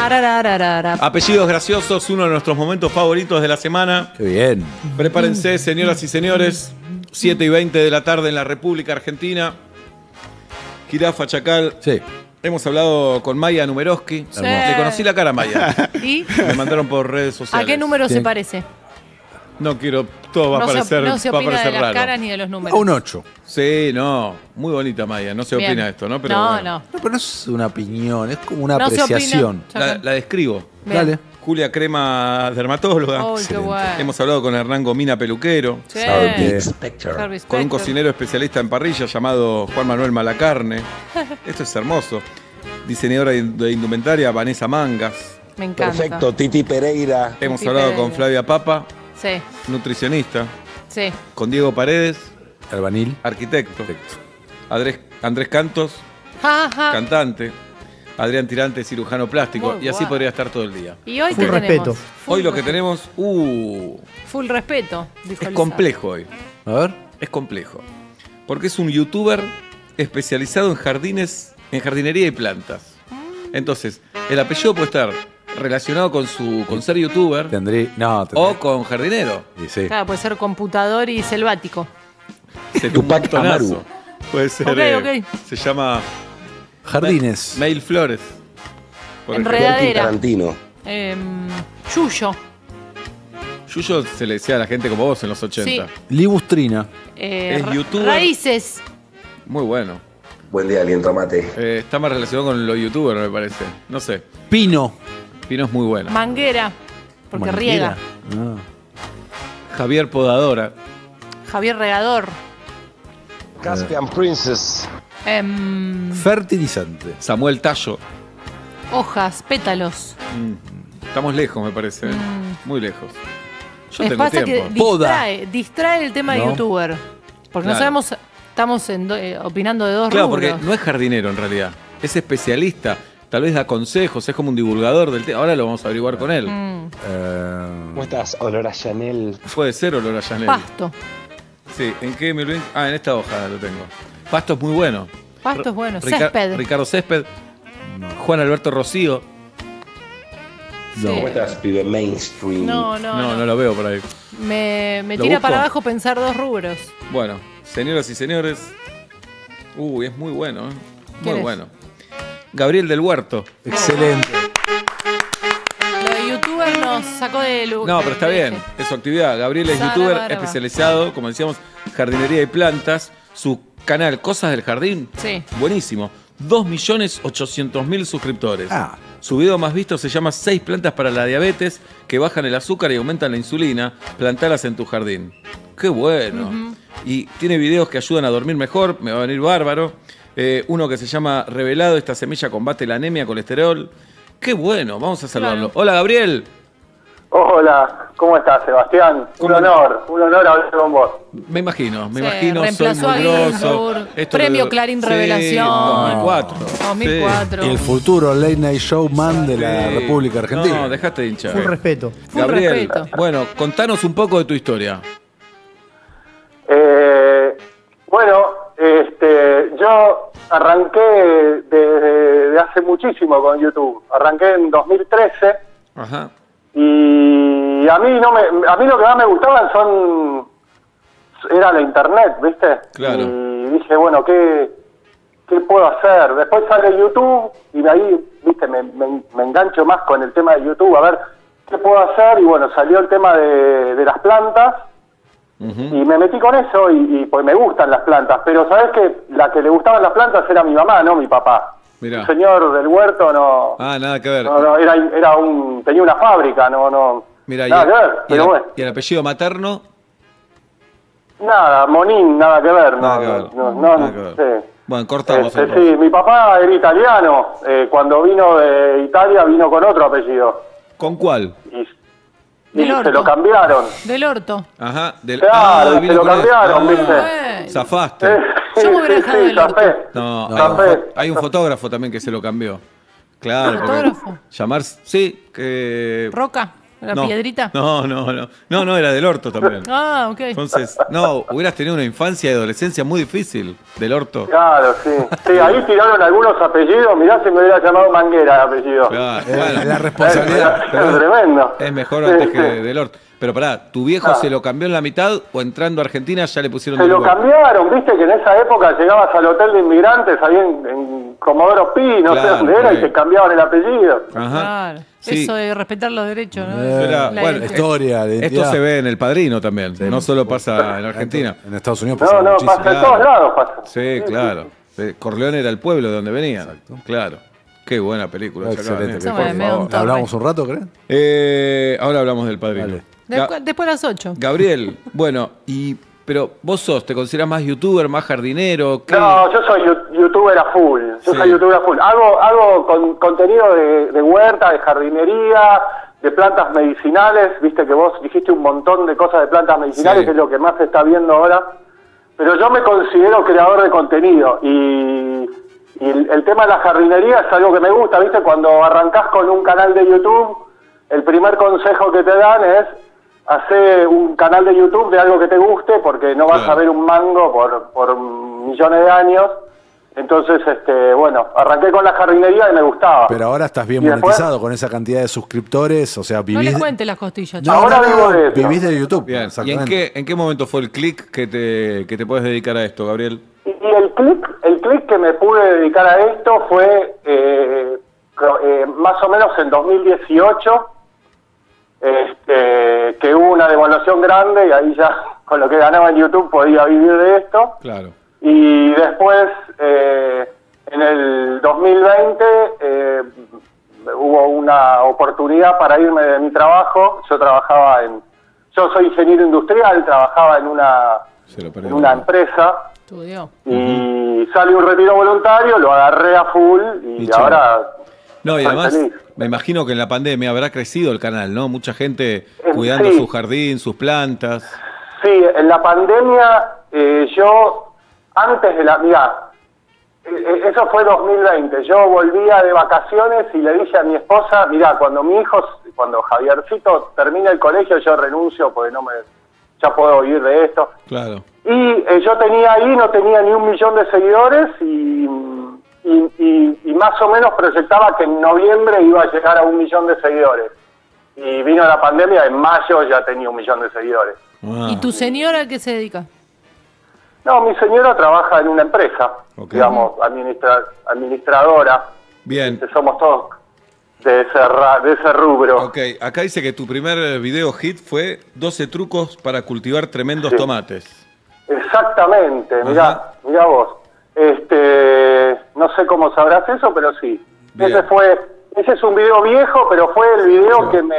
Tararararara. Apellidos graciosos, uno de nuestros momentos favoritos de la semana. Qué bien. Prepárense, señoras y señores. 7:20 de la tarde en la República Argentina. Jirafa, Chacal. Sí. Hemos hablado con Maya Numeroski. Sí. Le conocí la cara a Maya. ¿Y Me mandaron por redes sociales. a qué número se parece? No quiero, todo va a parecer No se opina de las raro. caras ni de los números. Un 8. Sí, no, muy bonita Maya, no se Bien. opina esto, ¿no? Pero No, bueno. no. No, pero no es una opinión, es como una No se opina. apreciación. La describo. Bien. Dale. Julia Crema, dermatóloga. Oh, qué bueno. Hemos hablado con Hernán Gomina, peluquero. Sí. Harvey Specter. Con un Specter. cocinero especialista en parrilla llamado Juan Manuel Malacarne. Esto es hermoso. Diseñadora de indumentaria, Vanessa Mangas. Me encanta. Perfecto, Titi Pereira. Hemos Titi hablado Pereira. con Flavia Papa, Sí, nutricionista. sí. Con Diego Paredes, Albanil. arquitecto. Andrés Cantos, Ja, ja. cantante. Adrián Tirante, cirujano plástico. Muy y así guau. podría estar todo el día. ¿Y hoy Full qué respeto. tenemos? Hoy lo que tenemos, Full respeto, dijo es el complejo hoy. A ver. Es complejo. Porque es un youtuber especializado en jardinería y plantas. Entonces, el apellido puede estar relacionado con ser youtuber o con jardinero. Y sí. Claro, puede ser computador y selvático. Sería un montonazo. Puede ser. Ok. Se llama Jardines. Mail Flores. Por ejemplo. Enredadera. Tarantino. Yuyo. Yuyo se le decía a la gente como vos en los 80. Sí. Libustrina. Es youtuber. Raíces. Muy bueno. Buen día, aliento a mate. Está más relacionado con lo youtuber, me parece. No sé. Pino. Pino es muy bueno. Manguera. Porque riega. Javier Podadora. Javier Regador. Caspian Princess. Fertilizante. Samuel Tallo. Hojas, pétalos. Estamos lejos, me parece. Muy lejos. Yo Les tengo pasa tiempo. que distrae el tema de No. youtuber. Porque no Claro. sabemos, estamos opinando de dos Claro, rubros. porque no es jardinero en realidad. Es especialista. Tal vez da consejos, es como un divulgador del tema. Ahora lo vamos a averiguar con él. ¿Cómo estás? Olor a Chanel. Puede ser olor a Chanel. Pasto. Sí, ¿en qué me lo en esta hoja lo tengo. Pasto es muy bueno. Pasto es bueno. Césped. Ricardo Césped. Juan Alberto Rocío. Sí. ¿Cómo estás, pibe mainstream? No. No lo veo por ahí. Me ¿Lo tira busco? para abajo pensar dos rubros. Bueno, señoras y señores. Uy, es muy bueno, ¿eh? Muy ¿Quién es? bueno. Gabriel del Huerto. Excelente. Lo de youtuber nos sacó de No, pero está bien. Es su actividad. Gabriel es Sara youtuber Barba. especializado, como decíamos, jardinería y plantas. Su canal Cosas del Jardín. Sí. Buenísimo. 2.800.000 suscriptores. Su video más visto se llama 6 plantas para la diabetes que bajan el azúcar y aumentan la insulina. Plantalas en tu jardín. Qué bueno. Y tiene videos que ayudan a dormir mejor. Me va a venir bárbaro. Uno que se llama Revelado, esta semilla combate la anemia, colesterol. Qué bueno, vamos a saludarlo. Hola, Gabriel. Hola, ¿cómo estás, Sebastián? Un honor hablar con vos. Me imagino, Sí, soy reemplazó a muy grosso. Ginsburg. Esto Premio lo- Clarín Sí, Revelación. 2004. 2004. El futuro late night showman de la Sí. República Argentina. No, dejate de hinchar. Full respeto. Gabriel, bueno, contanos un poco de tu historia. Yo arranqué desde hace muchísimo con YouTube. Arranqué en 2013 Ajá. y a mí lo que más me gustaban era la internet, ¿viste? Claro. Y dije, bueno, ¿qué puedo hacer? Después sale YouTube y de ahí, ¿viste? Me engancho más con el tema de YouTube, a ver qué puedo hacer. Y bueno, salió el tema de las plantas. Y me metí con eso y pues me gustan las plantas, pero sabes que la que le gustaban las plantas era mi mamá, no mi papá. Mirá. El señor del huerto no, Nada que ver. tenía una fábrica, no. Mira, nada que ver, pero bueno. y el apellido materno, Nada, Monín, nada que ver, Nada que ver. Nada que ver. sí. Bueno, cortamos Sí, entonces. mi papá era italiano, cuando vino de Italia vino con otro apellido. ¿Con cuál? Y Del se orto. lo cambiaron. Del orto. Ajá. Claro, se vino lo con este. cambiaron, Ah, ¿viste? Zafaste. Yo me hubiera dejado del orto. No, Zafé. hay un fotógrafo también que se lo cambió. Claro, porque ¿Fotógrafo? llamar, sí, que Roca. ¿La piedrita? No, era del orto también. Ah, ok. Entonces, no, hubieras tenido una infancia y adolescencia muy difícil del orto. Claro, sí. Sí, ahí tiraron algunos apellidos. Mirá si me hubiera llamado Manguera el apellido. Claro, bueno, la responsabilidad. Es tremendo. Es mejor antes que del orto. Pero pará, ¿tu viejo se lo cambió en la mitad o entrando a Argentina ya le pusieron Se del lo lugar? cambiaron, viste que en esa época llegabas al hotel de inmigrantes ahí en Comodoro Pi, no sé Claro, dónde era, sí. y te cambiaban el apellido. Ajá. Claro. Sí. Eso de respetar los derechos, ¿no? Bueno, historia, la esto identidad. se ve en El Padrino también, no solo pasa en Argentina. En Estados Unidos No, no, pasa en todos lados. Pasa. Sí, claro. Corleone era el pueblo de donde venía. Claro. Qué buena película. Excelente. Eso Por me da un favor. toque. ¿Hablamos un rato, crees? Ahora hablamos del Padrino. Después de las 8. Gabriel, bueno, pero vos te considerás más youtuber, más jardinero. ¿qué? No, yo soy youtuber a full. Soy youtuber a full. Hago contenido de huerta, de jardinería, de plantas medicinales. Viste que vos dijiste un montón de cosas de plantas medicinales, que es lo que más se está viendo ahora. Pero yo me considero creador de contenido y el tema de la jardinería es algo que me gusta. Viste, cuando arrancás con un canal de YouTube, el primer consejo que te dan es hacer un canal de YouTube de algo que te guste, porque no vas a ver un mango por millones de años. Entonces, bueno, arranqué con la jardinería y me gustaba. Pero ahora estás bien ¿Y después? monetizado con esa cantidad de suscriptores, o sea, No vivís... le cuente las costillas. No, chaval. Ahora vivo de eso. Vivís de YouTube. Bien. ¿Y Exactamente. en qué momento fue el clic que te puedes dedicar a esto, Gabriel? Y el click que me pude dedicar a esto fue más o menos en 2018, que hubo una devaluación grande y ahí ya con lo que ganaba en YouTube podía vivir de esto. Claro. Y después, en el 2020, hubo una oportunidad para irme de mi trabajo. Yo soy ingeniero industrial, trabajaba en una empresa. Estudió. Y sale un retiro voluntario, lo agarré a full y ahora... No, y estoy además, feliz. me imagino que en la pandemia habrá crecido el canal, ¿no? Mucha gente cuidando sí. su jardín, sus plantas. Sí, en la pandemia yo, antes de mirá, eso fue 2020, yo volvía de vacaciones y le dije a mi esposa, mirá, cuando Javiercito termine el colegio yo renuncio porque ya puedo vivir de esto. Claro. Y yo no tenía ni 1 millón de seguidores y más o menos proyectaba que en noviembre iba a llegar a 1 millón de seguidores. Y vino la pandemia, en mayo ya tenía 1 millón de seguidores. ¿Y tu señora a qué se dedica? No, mi señora trabaja en una empresa, digamos, administradora. Bien. Somos todos de ese rubro. Ok, acá dice que tu primer video hit fue 12 trucos para cultivar tremendos tomates. Exactamente, mirá vos. No sé cómo sabrás eso, pero sí. Bien. Ese es un video viejo, pero fue el video que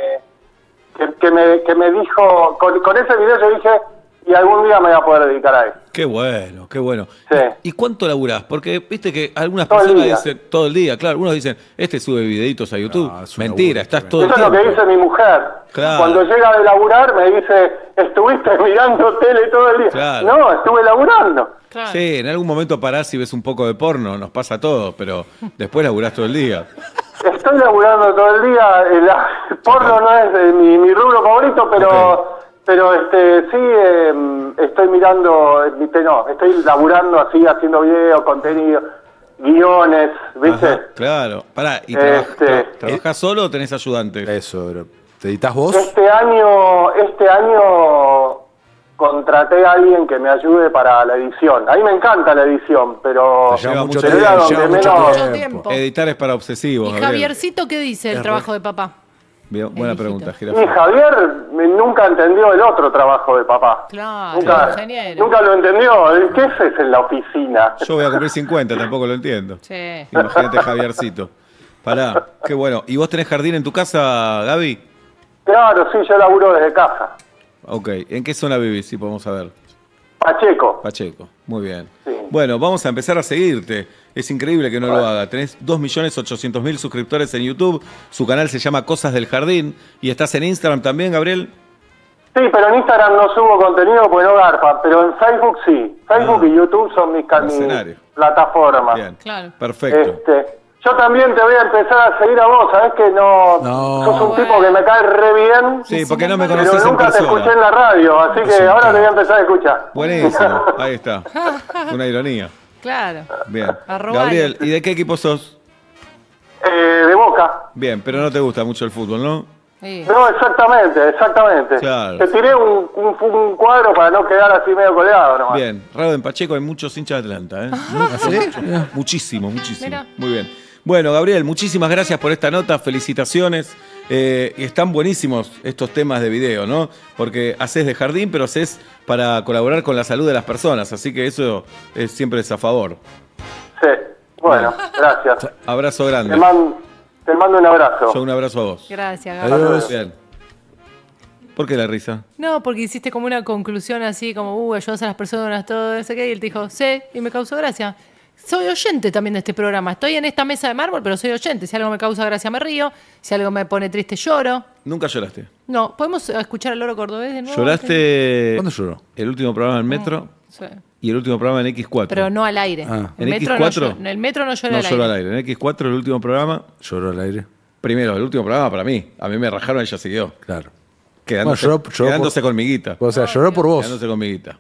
me dijo, con ese video yo dije, y algún día me voy a poder dedicar a eso. Qué bueno, qué bueno. Sí. ¿Y cuánto laburás? Porque viste que algunas Todo el personas día. dicen todo el día, claro, algunos dicen, sube videitos a YouTube. Mentira, estás todo el Eso es lo tiempo. que dice mi mujer. Claro. Cuando llega de laburar me dice, ¿estuviste mirando tele todo el día? Claro. No, estuve laburando. Sí, en algún momento parás y ves un poco de porno, nos pasa a todos, pero después laburás todo el día. Estoy laburando todo el día. El porno no es mi rubro favorito, pero sí estoy mirando, estoy laburando así, haciendo videos, contenido, guiones, ¿viste? Ajá, claro. Pará, ¿y trabajás solo o tenés ayudantes? Eso, bro. ¿Te editas vos? Este año contraté a alguien que me ayude para la edición. A mí me encanta la edición, pero Lleva mucho pero era donde menos... tiempo. Editar es para obsesivos. ¿Y Gabriel. Javiercito qué dice el trabajo de papá? Bien, buena pregunta, Y Jirafa. Javier nunca entendió el otro trabajo de papá. Claro, ingeniero. Nunca lo entendió. ¿Qué haces en la oficina? Yo voy a cumplir 50, tampoco lo entiendo. Sí. Imagínate Javiercito. Pará, qué bueno. ¿Y vos tenés jardín en tu casa, Gaby? Claro, sí, yo laburo desde casa. Ok, ¿en qué zona vivís? Si podemos saber. Pacheco. Pacheco, muy bien. Bueno, vamos a empezar a seguirte. Es increíble que no lo haga. Tenés 2.800.000 suscriptores en YouTube. Su canal se llama Cosas del Jardín. ¿Y estás en Instagram también, Gabriel? Sí, pero en Instagram no subo contenido porque no garpa, pero en Facebook sí. Facebook y YouTube son mis plataformas. Bien, perfecto. Yo también te voy a empezar a seguir a vos, ¿sabés que no sos un tipo que me cae re bien? Sí, porque no me conoces pero nunca en te persona. escuché en la radio, así que ahora te voy a empezar a escuchar. Buenísimo, ahí está. Una ironía. Claro. Bien. Arrobalo. Gabriel, ¿y de qué equipo sos? De Boca. Bien, pero no te gusta mucho el fútbol, ¿no? Sí. No, exactamente. Claro. Te tiré un cuadro para no quedar así medio colgado nomás. Bien, Rado en Pacheco hay muchos hinchas de Atlanta, ¿eh? Muchísimo. Mira. Muy bien. Bueno, Gabriel, muchísimas gracias por esta nota, felicitaciones. Y están buenísimos estos temas de video, ¿no? Porque haces de jardín, pero haces para colaborar con la salud de las personas, así que eso siempre es a favor. Sí, bueno, gracias. Abrazo grande. Te mando un abrazo. Yo un abrazo a vos. Gracias, Gabriel. Adiós. Bien. ¿Por qué la risa? No, porque hiciste como una conclusión así, como, ayudas a las personas, todo, no sé qué, y él te dijo, sí, y me causó gracia. Soy oyente también de este programa. Estoy en esta mesa de mármol, pero soy oyente. Si algo me causa gracia, me río. Si algo me pone triste, lloro. ¿Nunca lloraste? No, ¿podemos escuchar al Loro Cordobés de nuevo? ¿Lloraste? ¿Cuándo lloró? El último programa en Metro Sí. y el último programa en X4. Pero no al aire. ¿En Metro X4? No, el Metro no llora No al lloró aire. al aire. En X4 el último programa. ¿Lloró al aire? Primero, el último programa para mí. A mí me rajaron y ella siguió. Claro. Quedándose, Bueno, lloró quedándose con mi guita. O sea, lloró por vos. Quedándose con mi guita.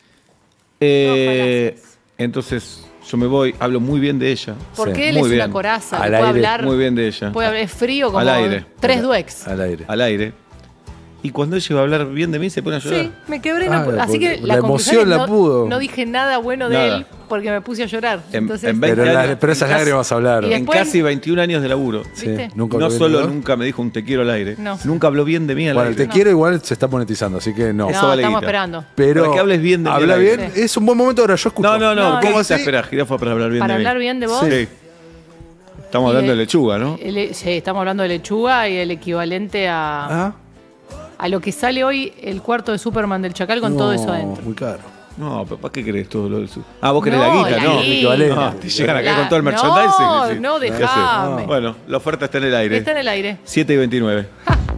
Entonces, yo me voy, hablo muy bien de ella. Porque él muy es bien. una coraza. Al Puede aire. hablar. Muy bien de ella. Puede hablar, es frío como Al aire. 3 Dwex. Al aire. Al aire. Y cuando ella va a hablar bien de mí, se pone a llorar. Sí, me quebré. Así que la conclusión emoción es la pudo. No dije nada bueno de Nada. él porque me puse a llorar. Entonces, En 20 años, pero esas en lágrimas hablaron. Y En después- casi 21 años de laburo. ¿Viste? Nunca No habló bien solo de vos. nunca me dijo un te quiero al aire, No. nunca habló bien de mí al Bueno, el aire. te quiero igual se está monetizando, así que no. Eso No, vale estamos guita. esperando. Pero Para que hables bien de mí habla al bien, aire. es un buen momento ahora, yo escucho. No, No, ¿cómo es- se espera, jirafa, para hablar bien Para de mí? hablar bien de vos. Sí. Estamos hablando de lechuga, ¿no? Sí, estamos hablando de lechuga y el equivalente a lo que sale hoy el cuarto de Superman del Chacal con todo eso adentro. Muy caro. No, pero ¿para qué querés todo lo del sur? Ah, vos querés No, la guita, la ¿no? guita. No, te llegan acá La- con todo el no, merchandising. no, ¿Qué dejame. haces? Bueno, la oferta está en el aire. Está en el aire. 7:29.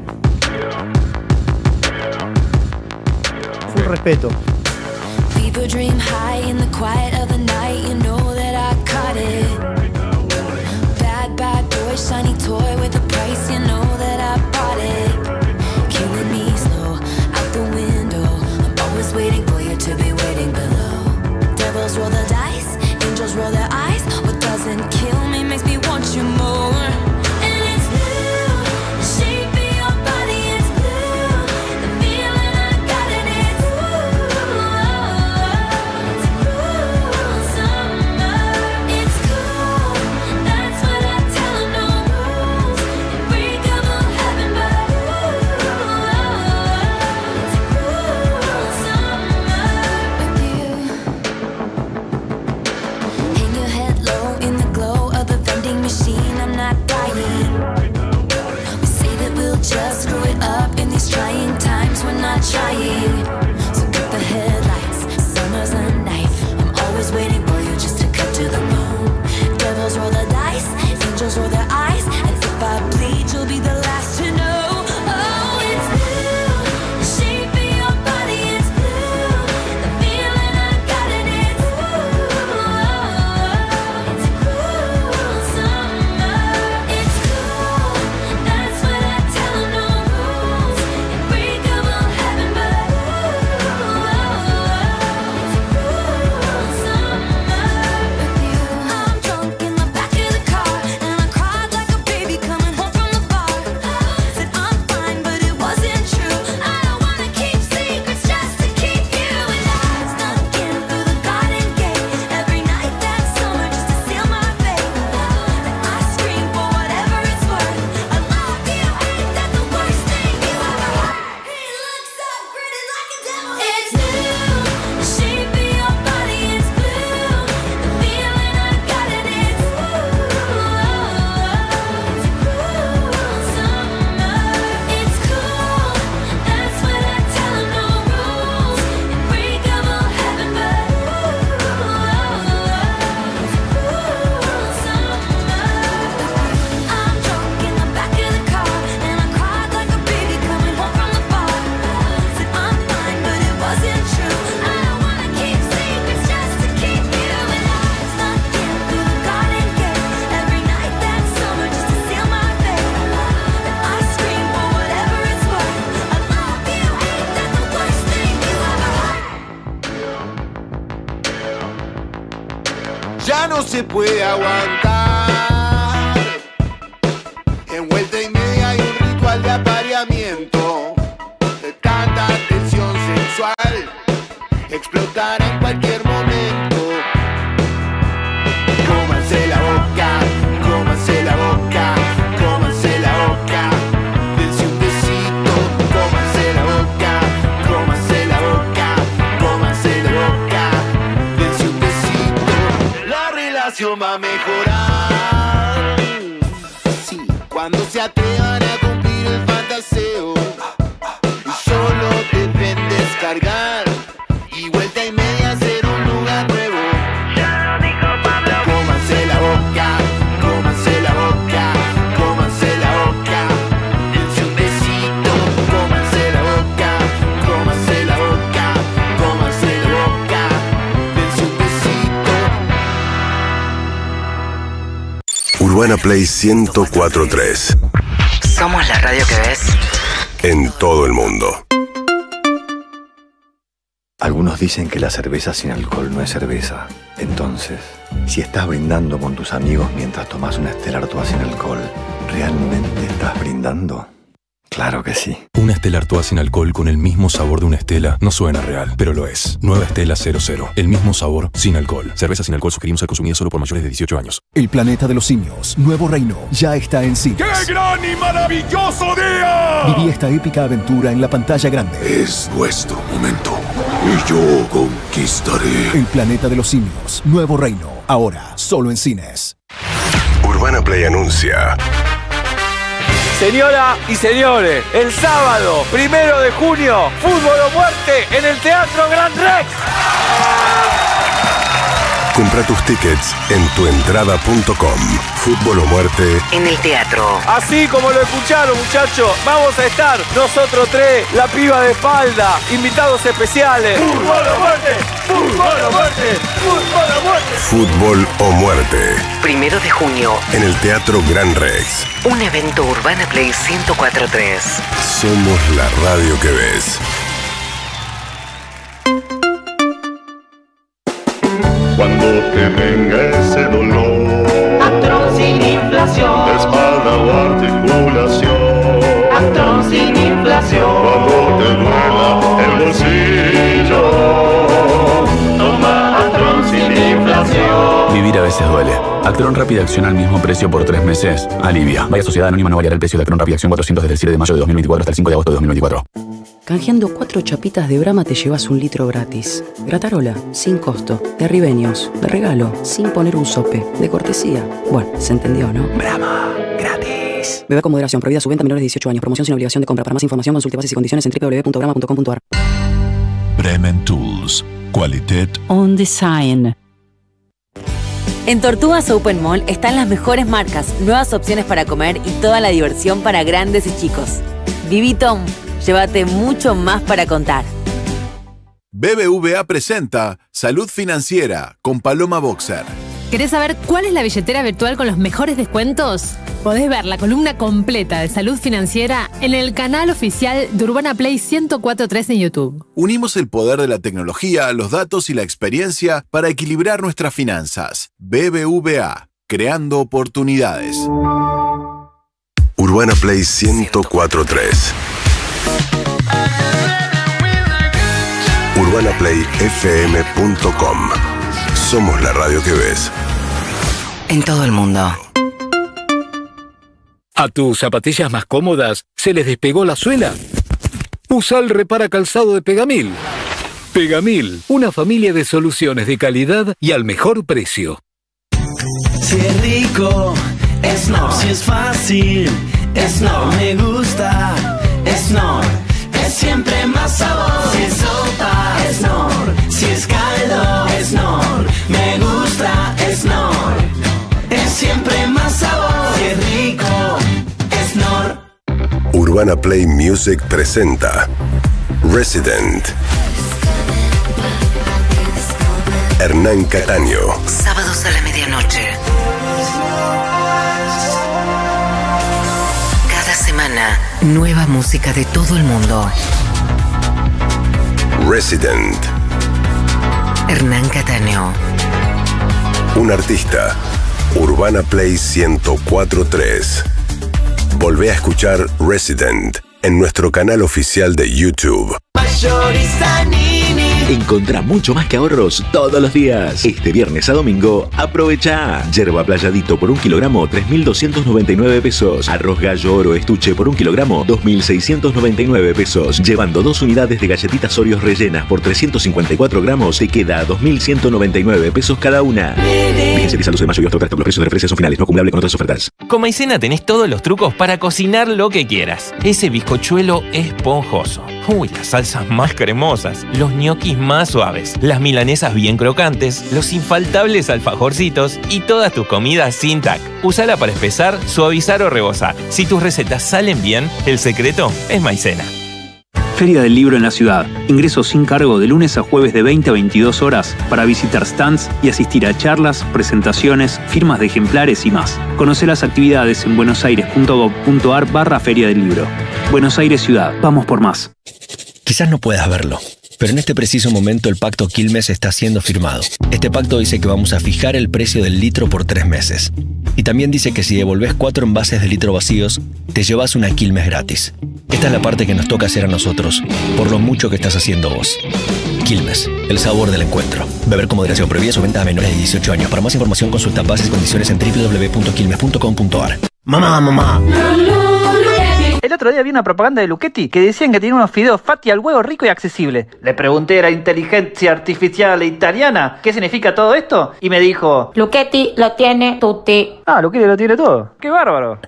Full respeto. People dream high in the quiet of the night. You know that I caught it. Bad boy, shiny toy with a price. You know that I bought it. Killing me slow out the window. I'm always waiting for you to be waiting below. Devils roll the dice, angels roll their eyes. What doesn't kill me makes me want you more. And it's blue, the shape of your body is blue. The feeling I got in it. It's cruel summer. It's cool. That's what I tell 'em, no rules. se puede aguantar. En vuelta y media hay un ritual de apareamiento, de tanta tensión sexual, explotará en cualquier momento. Cómanse la boca, cómanse la boca, cómanse la boca, dense un besito, cómanse la boca, cómanse la boca, cómanse la boca, dense un besito. La relación va a mejorar, sí, cuando se atrevan a cumplir el fantaseo. Y solo deben descargar y vuelta y media hacer un lugar nuevo. Ya lo dijo Pablo. Cómanse la boca, cómanse la boca, cómanse la boca, dense un besito, cómanse la boca, cómanse la boca, cómanse la boca, dense un besito. Urbana Play 104.3. Somos la radio que ves. En todo el mundo. Algunos dicen que la cerveza sin alcohol no es cerveza. Entonces, si estás brindando con tus amigos mientras tomas una Stella Artois sin alcohol, ¿realmente estás brindando? Claro que sí. Una Stella Artois sin alcohol con el mismo sabor de una Stella no suena real, pero lo es. Nueva Stella 00. El mismo sabor sin alcohol. Cerveza sin alcohol sugerimos al consumidor solo por mayores de 18 años. El planeta de los simios, Nuevo Reino, ya está en cines. ¡Qué gran y maravilloso día! Viví esta épica aventura en la pantalla grande. Es nuestro momento y yo conquistaré. El planeta de los simios, Nuevo Reino, ahora solo en cines. Urbana Play anuncia. Señoras y señores, el sábado 1 de junio, Fútbol o Muerte en el Teatro Gran Rex. Compra tus tickets en tuentrada.com. Fútbol o Muerte En el teatro. Así como lo escucharon, muchachos, vamos a estar nosotros tres, la piba de falda, invitados especiales. Fútbol o Muerte, Fútbol o Muerte, Fútbol o Muerte. Fútbol o Muerte 1 de junio. en el Teatro Gran Rex. Un evento Urbana Play 104.3. Somos la radio que ves. Cuando te venga ese dolor, Actron sin inflación, de espalda o articulación, Actron sin inflación, cuando te duela el bolsillo, toma Actron sin inflación. Vivir a veces duele. Actron Rápida Acción al mismo precio por 3 meses. Alivia. Vaya Sociedad Anónima no variará el precio de Actron Rápida Acción 400 desde el 7 de mayo de 2024 hasta el 5 de agosto de 2024. Canjeando 4 chapitas de Brahma te llevas 1 litro gratis. Gratarola, sin costo. De Ribeños, de regalo, sin poner un sope. De cortesía. Bueno, se entendió, ¿no? Brahma, gratis. Bebé con moderación. Prohibida su venta a menores de 18 años. Promoción sin obligación de compra. Para más información consulte bases y condiciones en www.brahma.com.ar. Bremen Tools. Qualitat On Design. En Tortugas Open Mall están las mejores marcas, nuevas opciones para comer y toda la diversión para grandes y chicos. Vivitom, llévate mucho más para contar. BBVA presenta Salud Financiera con Paloma Boxer. ¿Querés saber cuál es la billetera virtual con los mejores descuentos? Podés ver la columna completa de Salud Financiera en el canal oficial de Urbana Play 104.3 en YouTube. Unimos el poder de la tecnología, los datos y la experiencia para equilibrar nuestras finanzas. BBVA, creando oportunidades. Urbana Play 104.3. UrbanaPlayFM.com. Somos la radio que ves. En todo el mundo. ¿A tus zapatillas más cómodas se les despegó la suela? Usa el Repara Calzado de Pegamil. Pegamil, una familia de soluciones de calidad y al mejor precio. Si es rico, es no. Si es fácil, es no. Me gusta, es no. Es siempre más sabor. Si es sopa, es no. Si es caldo, es no. Me gusta, es no. Es siempre más sabor. Si es rico, es no. Urbana Play Music presenta Resident. Hernán Cataño. Sábados a la medianoche. Cada semana, nueva música de todo el mundo. Resident. Hernán Cataño. Un artista. Urbana Play 104.3. Volvé a escuchar Resident en nuestro canal oficial de YouTube. Encontrá mucho más que ahorros todos los días. Este viernes a domingo, aprovecha. Yerba Playadito por 1 kilogramo, 3.299 pesos. Arroz Gallo Oro Estuche por 1 kilogramo, 2.699 pesos. Llevando 2 unidades de galletitas Oreos rellenas por 354 gramos, te queda 2.199 pesos cada una. Fíjense el 12 de mayo y hasta los precios de referencia son finales, no acumulable con otras ofertas. Con Maicena tenés todos los trucos para cocinar lo que quieras. Ese bizcochuelo esponjoso. Uy, las salsas más cremosas, los ñoquis más suaves, las milanesas bien crocantes, los infaltables alfajorcitos y todas tus comidas sin tac. Usala para espesar, suavizar o rebozar. Si tus recetas salen bien, el secreto es Maicena. Feria del Libro en la ciudad. Ingreso sin cargo de lunes a jueves de 20 a 22 horas para visitar stands y asistir a charlas, presentaciones, firmas de ejemplares y más. Conoce las actividades en buenosaires.gov.ar/Feria del Libro. Buenos Aires Ciudad. Vamos por más. Quizás no puedas verlo, pero en este preciso momento el Pacto Quilmes está siendo firmado. Este pacto dice que vamos a fijar el precio del litro por 3 meses. Y también dice que si devolvés 4 envases de litro vacíos, te llevas una Quilmes gratis. Esta es la parte que nos toca hacer a nosotros, por lo mucho que estás haciendo vos. Quilmes, el sabor del encuentro. Beber con moderación. Prohibida su venta a menores de 18 años. Para más información consulta bases y condiciones en www.quilmes.com.ar. Mamá. El otro día vi una propaganda de Luchetti que decían que tenía unos fideos fatti al huevo rico y accesible. Le pregunté a la inteligencia artificial italiana qué significa todo esto y me dijo: Luchetti lo tiene tutti. Ah, Luchetti lo tiene todo. ¡Qué bárbaro!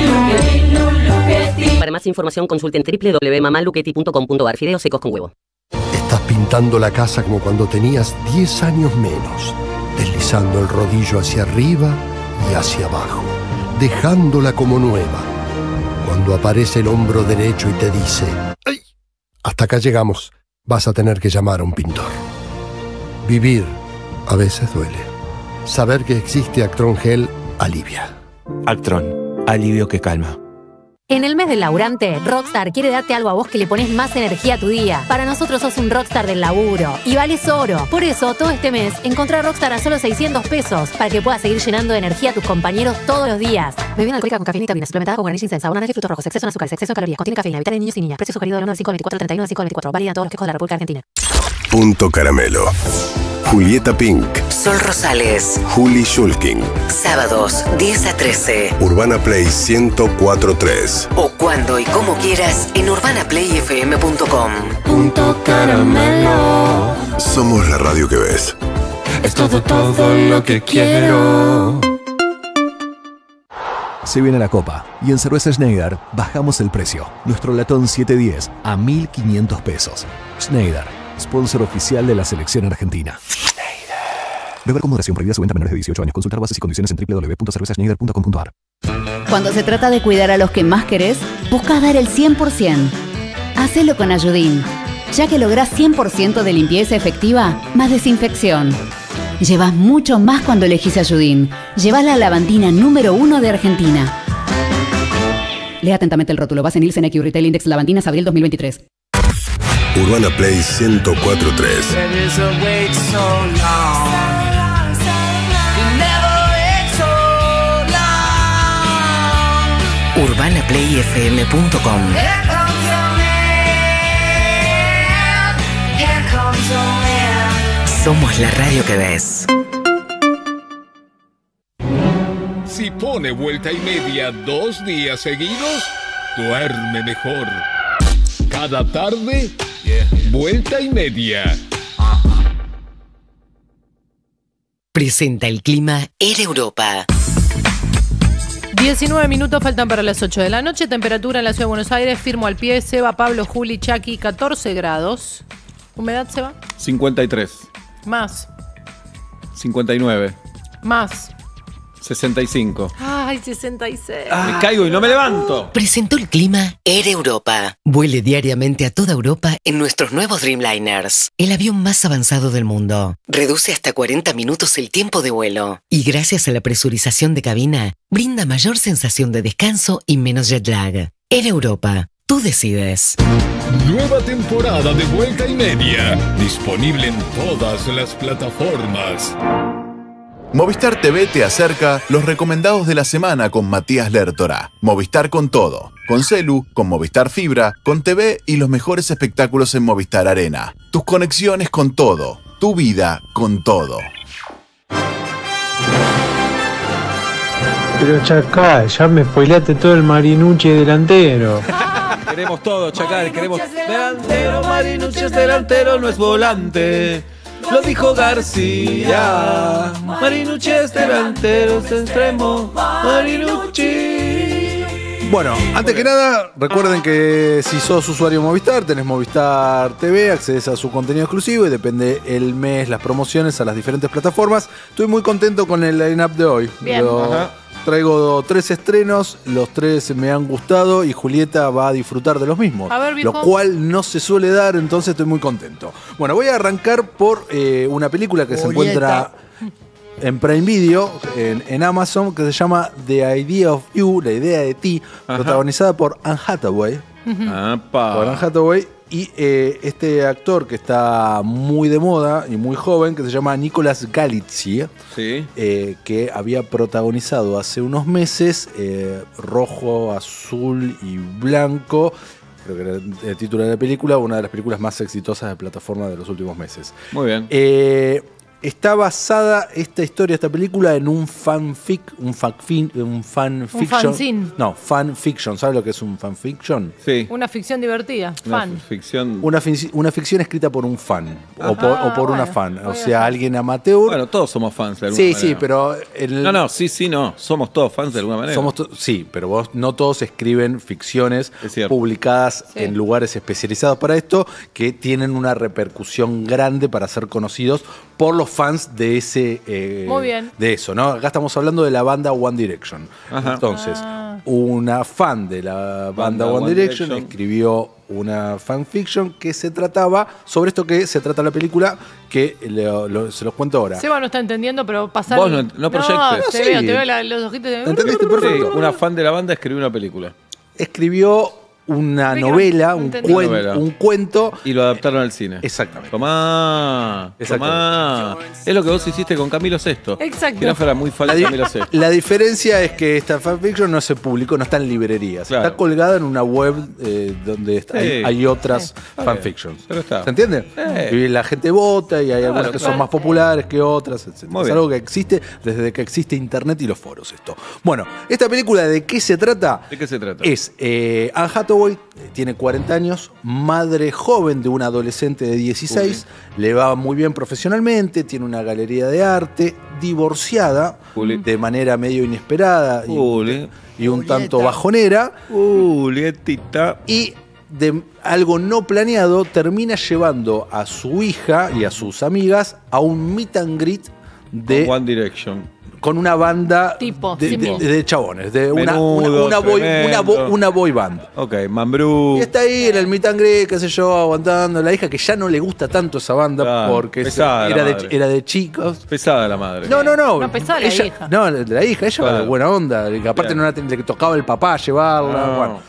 Para más información consulten www.mamaluchetti.com.ar. Fideos secos con huevo. Estás pintando la casa como cuando tenías 10 años menos, deslizando el rodillo hacia arriba y hacia abajo, dejándola como nueva. Cuando aparece el hombro derecho y te dice: ¡ay! Hasta acá llegamos, vas a tener que llamar a un pintor. Vivir a veces duele. Saber que existe Actron Gel alivia. Actron, alivio que calma. En el mes del laburante, Rockstar quiere darte algo a vos que le pones más energía a tu día. Para nosotros sos un Rockstar del laburo y vales oro. Por eso, todo este mes, encontrá Rockstar a solo 600 pesos para que puedas seguir llenando de energía a tus compañeros todos los días. Bebida alcohólica con cafeína y vitaminas, suplementada con guarnish sin sabor, frutos rojos, exceso en azúcares, exceso en calorías, contiene cafeína, vital en niños y niñas. Precio sugerido del 1 al 5 al 24 al 31 al 5 al 24. Válida en todos los quejos de la República Argentina. Punto Caramelo. Julieta Pink. Sol Rosales. Juli Schulking. Sábados, 10 a 13. Urbana Play 104.3. O cuando y como quieras en urbanaplayfm.com. Punto Caramelo. Somos la radio que ves. Es todo lo que quiero. Se viene la Copa y en Cerveza Schneider bajamos el precio. Nuestro latón 710 a 1.500 pesos. Schneider, sponsor oficial de la selección argentina. Beber con moderación. Prohibida su venta a menores de 18 años. Consultar bases y condiciones en www.cervezaschneider.com.ar. Cuando se trata de cuidar a los que más querés, buscas dar el 100%. Hacelo con Ayudín, ya que lográs 100% de limpieza efectiva más desinfección. Llevas mucho más cuando elegís Ayudín. Llevas la lavandina número 1 de Argentina. Lea atentamente el rótulo. Base Nielsen IQ Retail Index Lavandinas abril 2023. Urbana Play 104.3. urbanaplayfm.com. Somos la radio que ves. Si pone vuelta y media 2 días seguidos, duerme mejor. Cada tarde, vuelta y media. Presenta el clima Air Europa. 19 minutos faltan para las 8 de la noche. Temperatura en la ciudad de Buenos Aires. Firmo al pie. Seba, Pablo, Juli, Chucky. 14 grados. ¿Humedad, Seba? 53. Más. 59. Más. 65. Ay, 66. Me caigo y no me levanto. Presentó el clima Air Europa. Vuele diariamente a toda Europa en nuestros nuevos Dreamliners. El avión más avanzado del mundo. Reduce hasta 40 minutos el tiempo de vuelo. Y gracias a la presurización de cabina, brinda mayor sensación de descanso y menos jet lag. Air Europa. Tú decides. Nueva temporada de vuelta y media. Disponible en todas las plataformas. Movistar TV te acerca los recomendados de la semana con Matías Lertora. Movistar con todo. Con Celu, con Movistar Fibra, con TV y los mejores espectáculos en Movistar Arena. Tus conexiones con todo. Tu vida con todo. Pero Chacal, ya me spoileaste todo el Marinucci delantero. Queremos todo, Chacal, queremos delantero, Marinucci es delantero, no es volante. Lo dijo García. Marinucci es delantero, es extremo. Marinucci. Bueno, antes que nada, recuerden que si sos usuario Movistar, tenés Movistar TV, accedes a su contenido exclusivo y depende el mes, las promociones a las diferentes plataformas. Estoy muy contento con el line-up de hoy. Bien. Traigo 3 estrenos, los 3 me han gustado y Julieta va a disfrutar de los mismos. A ver, viejo. Lo cual no se suele dar, entonces estoy muy contento. Bueno, voy a arrancar por una película que se encuentra en Prime Video, en Amazon, que se llama The Idea of You, la idea de ti, protagonizada por Anne Hathaway. Por Anne Hathaway. Y este actor que está muy de moda y muy joven, que se llama Nicolas Galizzi, que había protagonizado hace unos meses Rojo, Azul y Blanco, creo que era el título de la película, una de las películas más exitosas de plataforma de los últimos meses. Muy bien. Está basada esta historia, esta película, en un fanfiction. No, fanfiction. ¿Sabes lo que es un fanfiction? Sí. Una ficción divertida. Ficción. Una ficción escrita por un fan o por una fan. O sea, alguien amateur. Bueno, todos somos fans de alguna manera. Sí, pero... No. Somos todos fans de alguna manera. Sí, pero vos no todos escriben ficciones publicadas en lugares especializados para esto que tienen una repercusión grande para ser conocidos por los fans de ese Muy bien. de eso, ¿no? Acá estamos hablando de la banda One Direction. Entonces, una fan de la banda One Direction escribió una fanfiction que se trataba sobre esto que se trata la película, que se los cuento ahora. Seba no está entendiendo, pero pasar. Vos no proyectes. Te veo los ojitos de... ¿Entendiste? Perfecto. Una fan de la banda escribió una película. Escribió una novela, un cuento. Y lo adaptaron al cine. Exactamente. Tomá. Es lo que vos hiciste con Camilo VI. Exacto. Que no fuera muy fan de Camilo VI. La diferencia es que esta fanfiction no se publicó, no está en librerías. Claro. Está colgada en una web donde hay otras fanfictions. Pero está. ¿Se entiende? Y la gente vota y hay algunas que son más populares que otras, etc. Es algo que existe desde que existe internet y los foros esto. Bueno, esta película, ¿de qué se trata? ¿De qué se trata? Es Anne Hathaway, tiene 40 años, madre joven de un adolescente de 16, le va muy bien profesionalmente, tiene una galería de arte, divorciada de manera medio inesperada y un tanto bajonera. Y de algo no planeado termina llevando a su hija y a sus amigas a un meet and greet de One Direction. Con una banda de chabones, de una boy band. Ok, Mambrú. Y está ahí en el meet and greet, qué sé yo, aguantando. La hija que ya no le gusta tanto esa banda porque era de chicos. Pesada la madre. No. No, pesada la hija. No, la hija, ella va de buena onda. Que aparte le tocaba el papá llevarla.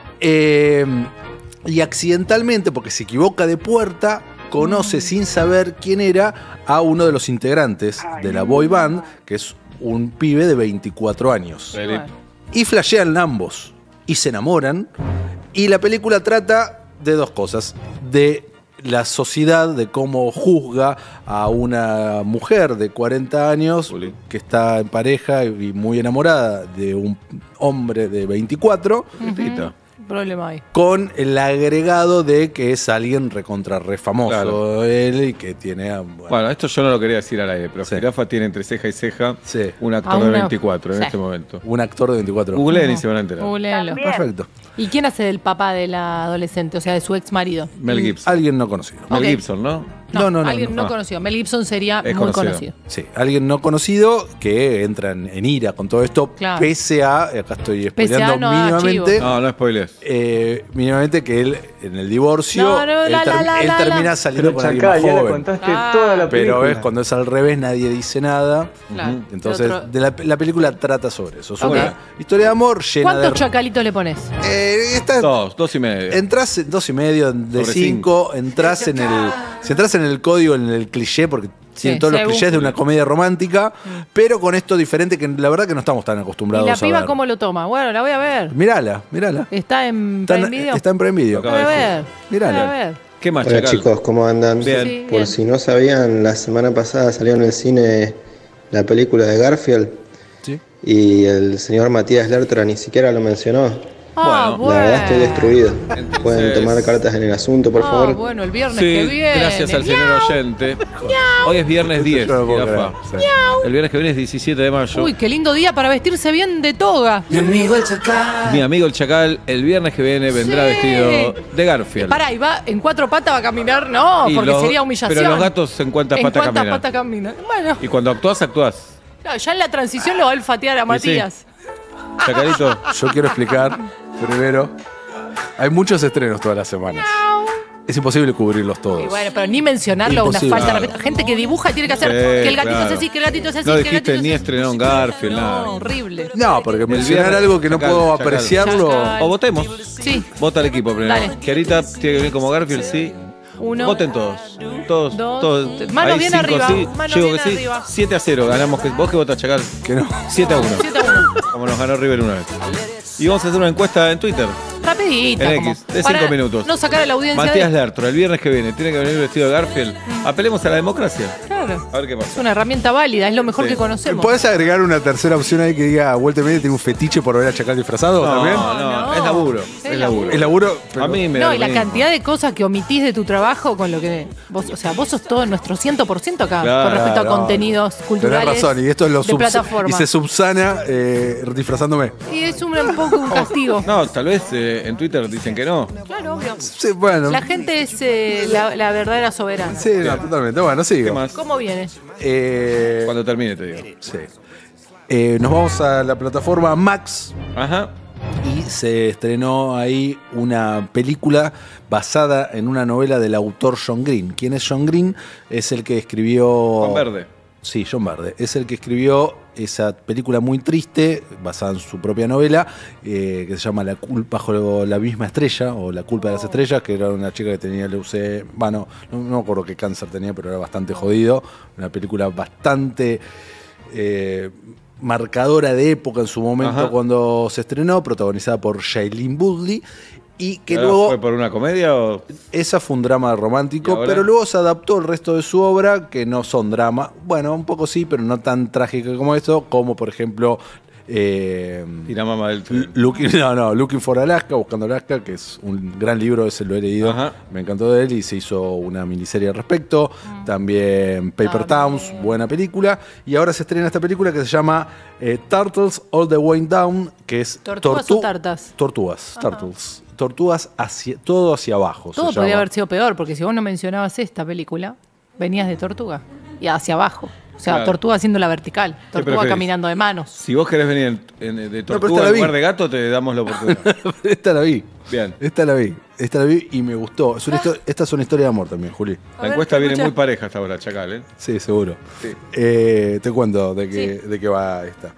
Y accidentalmente, porque se equivoca de puerta, conoce sin saber quién era a uno de los integrantes de la boy band, que es un pibe de 24 años. Y flashean ambos y se enamoran. Y la película trata de dos cosas: de la sociedad, de cómo juzga a una mujer de 40 años que está en pareja y muy enamorada de un hombre de 24. Problema ahí. Con el agregado de que es alguien recontra famoso él y que tiene... Bueno, esto yo no lo quería decir al aire, pero Jirafa tiene entre ceja y ceja un actor de 24 en este momento. Un actor de 24. Googleen y se van a enterar. Googleenlo. Perfecto. ¿Y quién hace del papá de la adolescente? O sea, de su ex marido. Mel Gibson. Alguien no conocido. Mel Gibson, ¿no? No. Alguien no conocido. Mel Gibson sería muy conocido. Sí, alguien no conocido que entra en ira con todo esto, pese a, acá estoy spoileando mínimamente. No spoilees. Mínimamente que él, en el divorcio, él termina saliendo con alguien más joven. Contaste toda la película. Pero es cuando es al revés, nadie dice nada. Entonces, la película trata sobre eso. Es una historia de amor llena de... ¿Cuántos chacalitos le pones? Dos y medio. Entrás 2,5 de 5, entras en el... Si entras en el código, en el cliché, porque Tiene todos los clichés de una comedia romántica, pero con esto diferente que la verdad que no estamos tan acostumbrados ¿Y la a piba ver. cómo lo toma? Bueno, la voy a ver. Mírala. ¿Está en Prime Video? Está en Prime Video. La voy a ver. Mírala. La voy a ver. ¿Qué más, Hola Chacal? chicos, ¿cómo andan? Bien. Sí, Por bien. si no sabían, la semana pasada salió en el cine la película de Garfield. Sí. Y el señor Matías Lertora ni siquiera lo mencionó. Ah, La verdad estoy destruido. Entonces- Pueden tomar cartas en el asunto, por favor. Bueno, el viernes Sí, que viene. gracias al señor oyente. Hoy es viernes 10, Yo no puedo jirafa. creer, sí. El viernes que viene es 17 de mayo. Uy, qué lindo día para vestirse bien de toga. Mi amigo el Chacal, el viernes que viene vendrá Sí. vestido de Garfield. Pará, ¿y va en 4 patas va a caminar? No, Y porque los- sería humillación. Pero los gatos en cuántas patas ¿En cuántas caminan. patas caminan? Bueno, Y cuando actúas. claro, ya en la transición lo va a olfatear a sí. Matías. Chacalito. Yo quiero explicar primero. Hay muchos estrenos todas las semanas. Es imposible cubrirlos todos. Y bueno, pero ni mencionarlo, una Imposible. falta de Claro. respeto. Gente que dibuja tiene que hacer Sí, que el gatito claro. es así, que el gatito es así, No que el dijiste gatito ni es así. estrenaron Garfield, nada. No, horrible. No, porque El mencionar viernes, algo que no Chacal, puedo Chacal. apreciarlo. Chacal. O votemos. Sí, Vota al equipo primero. Dale. Chiarita tiene que venir como Garfield, sí. uno. Voten todos. Todos. Dos. Todos. Mano Hay bien 5 arriba, sí. mano Llego bien que sí. arriba. 7-0. Ganamos. ¿Vos qué votás, Chacal? Que no. 7-1. 7-1. Como nos ganó River una vez. Y vamos a hacer una encuesta en Twitter. Rapidita. En como X, de para 5 minutos. No sacar a la audiencia Matías de... Lertora, el viernes que viene, tiene que venir vestido de Garfield. Apelemos a la democracia. Claro. A ver qué Es pasa. una herramienta válida, es lo mejor Sí. que conocemos. ¿Puedes agregar una tercera opción ahí que diga Vuelta y Media tiene un fetiche por ver a Chacal disfrazado también? No, es laburo. Es laburo. Es laburo. pero- A mí me No, da y la lo mismo. cantidad de cosas que omitís de tu trabajo con lo que vos, o sea, vos sos todo nuestro 100% acá Claro, con respecto a no. contenidos culturales. Tenés razón, y esto es lo de plataforma. y se subsana disfrazándome. Y es un poco un castigo. No, tal vez en Twitter dicen que no. Claro, obvio. Sí, bueno. La gente es la verdadera soberana. Sí, no, totalmente. Bueno, sigo. ¿Qué más? ¿Cómo viene? Cuando termine, te digo. Sí. Nos vamos a la plataforma Max. Ajá. Y se estrenó ahí una película basada en una novela del autor John Green. ¿Quién es John Green? Es el que escribió... Juan Verde. Sí, John Verde. Es el que escribió esa película muy triste, basada en su propia novela, que se llama La culpa bajo la misma estrella, o La culpa de las estrellas, que era una chica que tenía leucemia, bueno, no me acuerdo qué cáncer tenía, pero era bastante jodido. Una película bastante marcadora de época en su momento. Ajá. Cuando se estrenó, protagonizada por Shailene Woodley. Y que ¿Ahora luego... ¿Fue por una comedia o...? Esa fue un drama ¿Y romántico, ahora? pero luego se adaptó el resto de su obra, que no son drama. Bueno, un poco sí, pero no tan trágico como esto, como por ejemplo... Y la mamá del tren. Looking for Alaska, Buscando Alaska, que es un gran libro, ese lo he leído, Ajá. me encantó de él y se hizo una miniserie al respecto. También Paper Towns, buena película. Y ahora se estrena esta película que se llama Turtles All the Way Down, que es ¿Tortugas o tartas? Tortugas, Turtles. Tortugas todo hacia abajo. Todo se podría llama. haber sido peor, porque si vos no mencionabas esta película, venías de Tortuga y hacia abajo. O sea, Claro. Tortuga haciendo la vertical, Tortuga preferís? caminando de manos. Si vos querés venir de pero tortuga esta la en vi. lugar de gato, te damos la oportunidad. Esta la vi. Bien. Esta la vi y me gustó. Esta es una historia de amor también, Juli. La encuesta viene muy pareja hasta ahora, Chacal, ¿eh? Sí, seguro. Sí. Te cuento de qué va esta.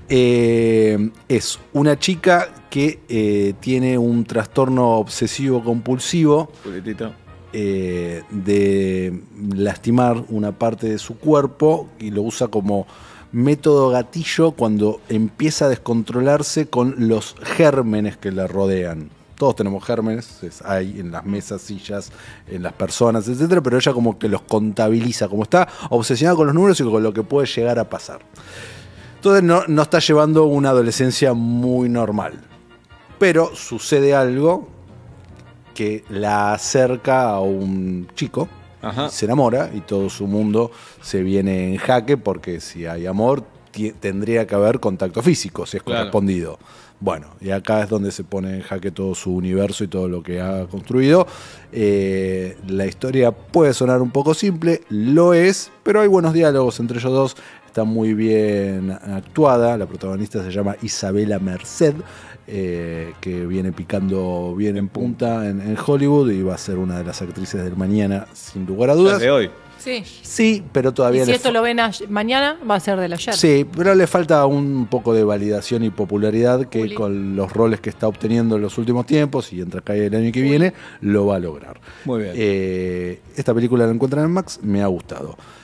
Es una chica que tiene un trastorno obsesivo compulsivo Julietito. de lastimar una parte de su cuerpo y lo usa como método gatillo cuando empieza a descontrolarse con los gérmenes que la rodean. Todos tenemos gérmenes, hay en las mesas, sillas, en las personas, etcétera, pero ella como que los contabiliza, como está obsesionada con los números y con lo que puede llegar a pasar. Entonces no está llevando una adolescencia muy normal. Pero sucede algo que la acerca a un chico, Ajá. se enamora y todo su mundo se viene en jaque porque si hay amor tendría que haber contacto físico, si es Claro. correspondido. Bueno, y acá es donde se pone en jaque todo su universo y todo lo que ha construido. La historia puede sonar un poco simple, lo es, pero hay buenos diálogos entre ellos dos. Está muy bien actuada. La protagonista se llama Isabela Merced, que viene picando bien en punta en Hollywood y va a ser una de las actrices del mañana, sin lugar a dudas. De hoy. Sí. Sí, pero todavía Y si le esto lo ven mañana, va a ser del ayer. Sí, pero le falta un poco de validación y popularidad que con los roles que está obteniendo en los últimos tiempos y entra acá el año que viene, lo va a lograr. Muy bien. Esta película la encuentran en Max, me ha gustado.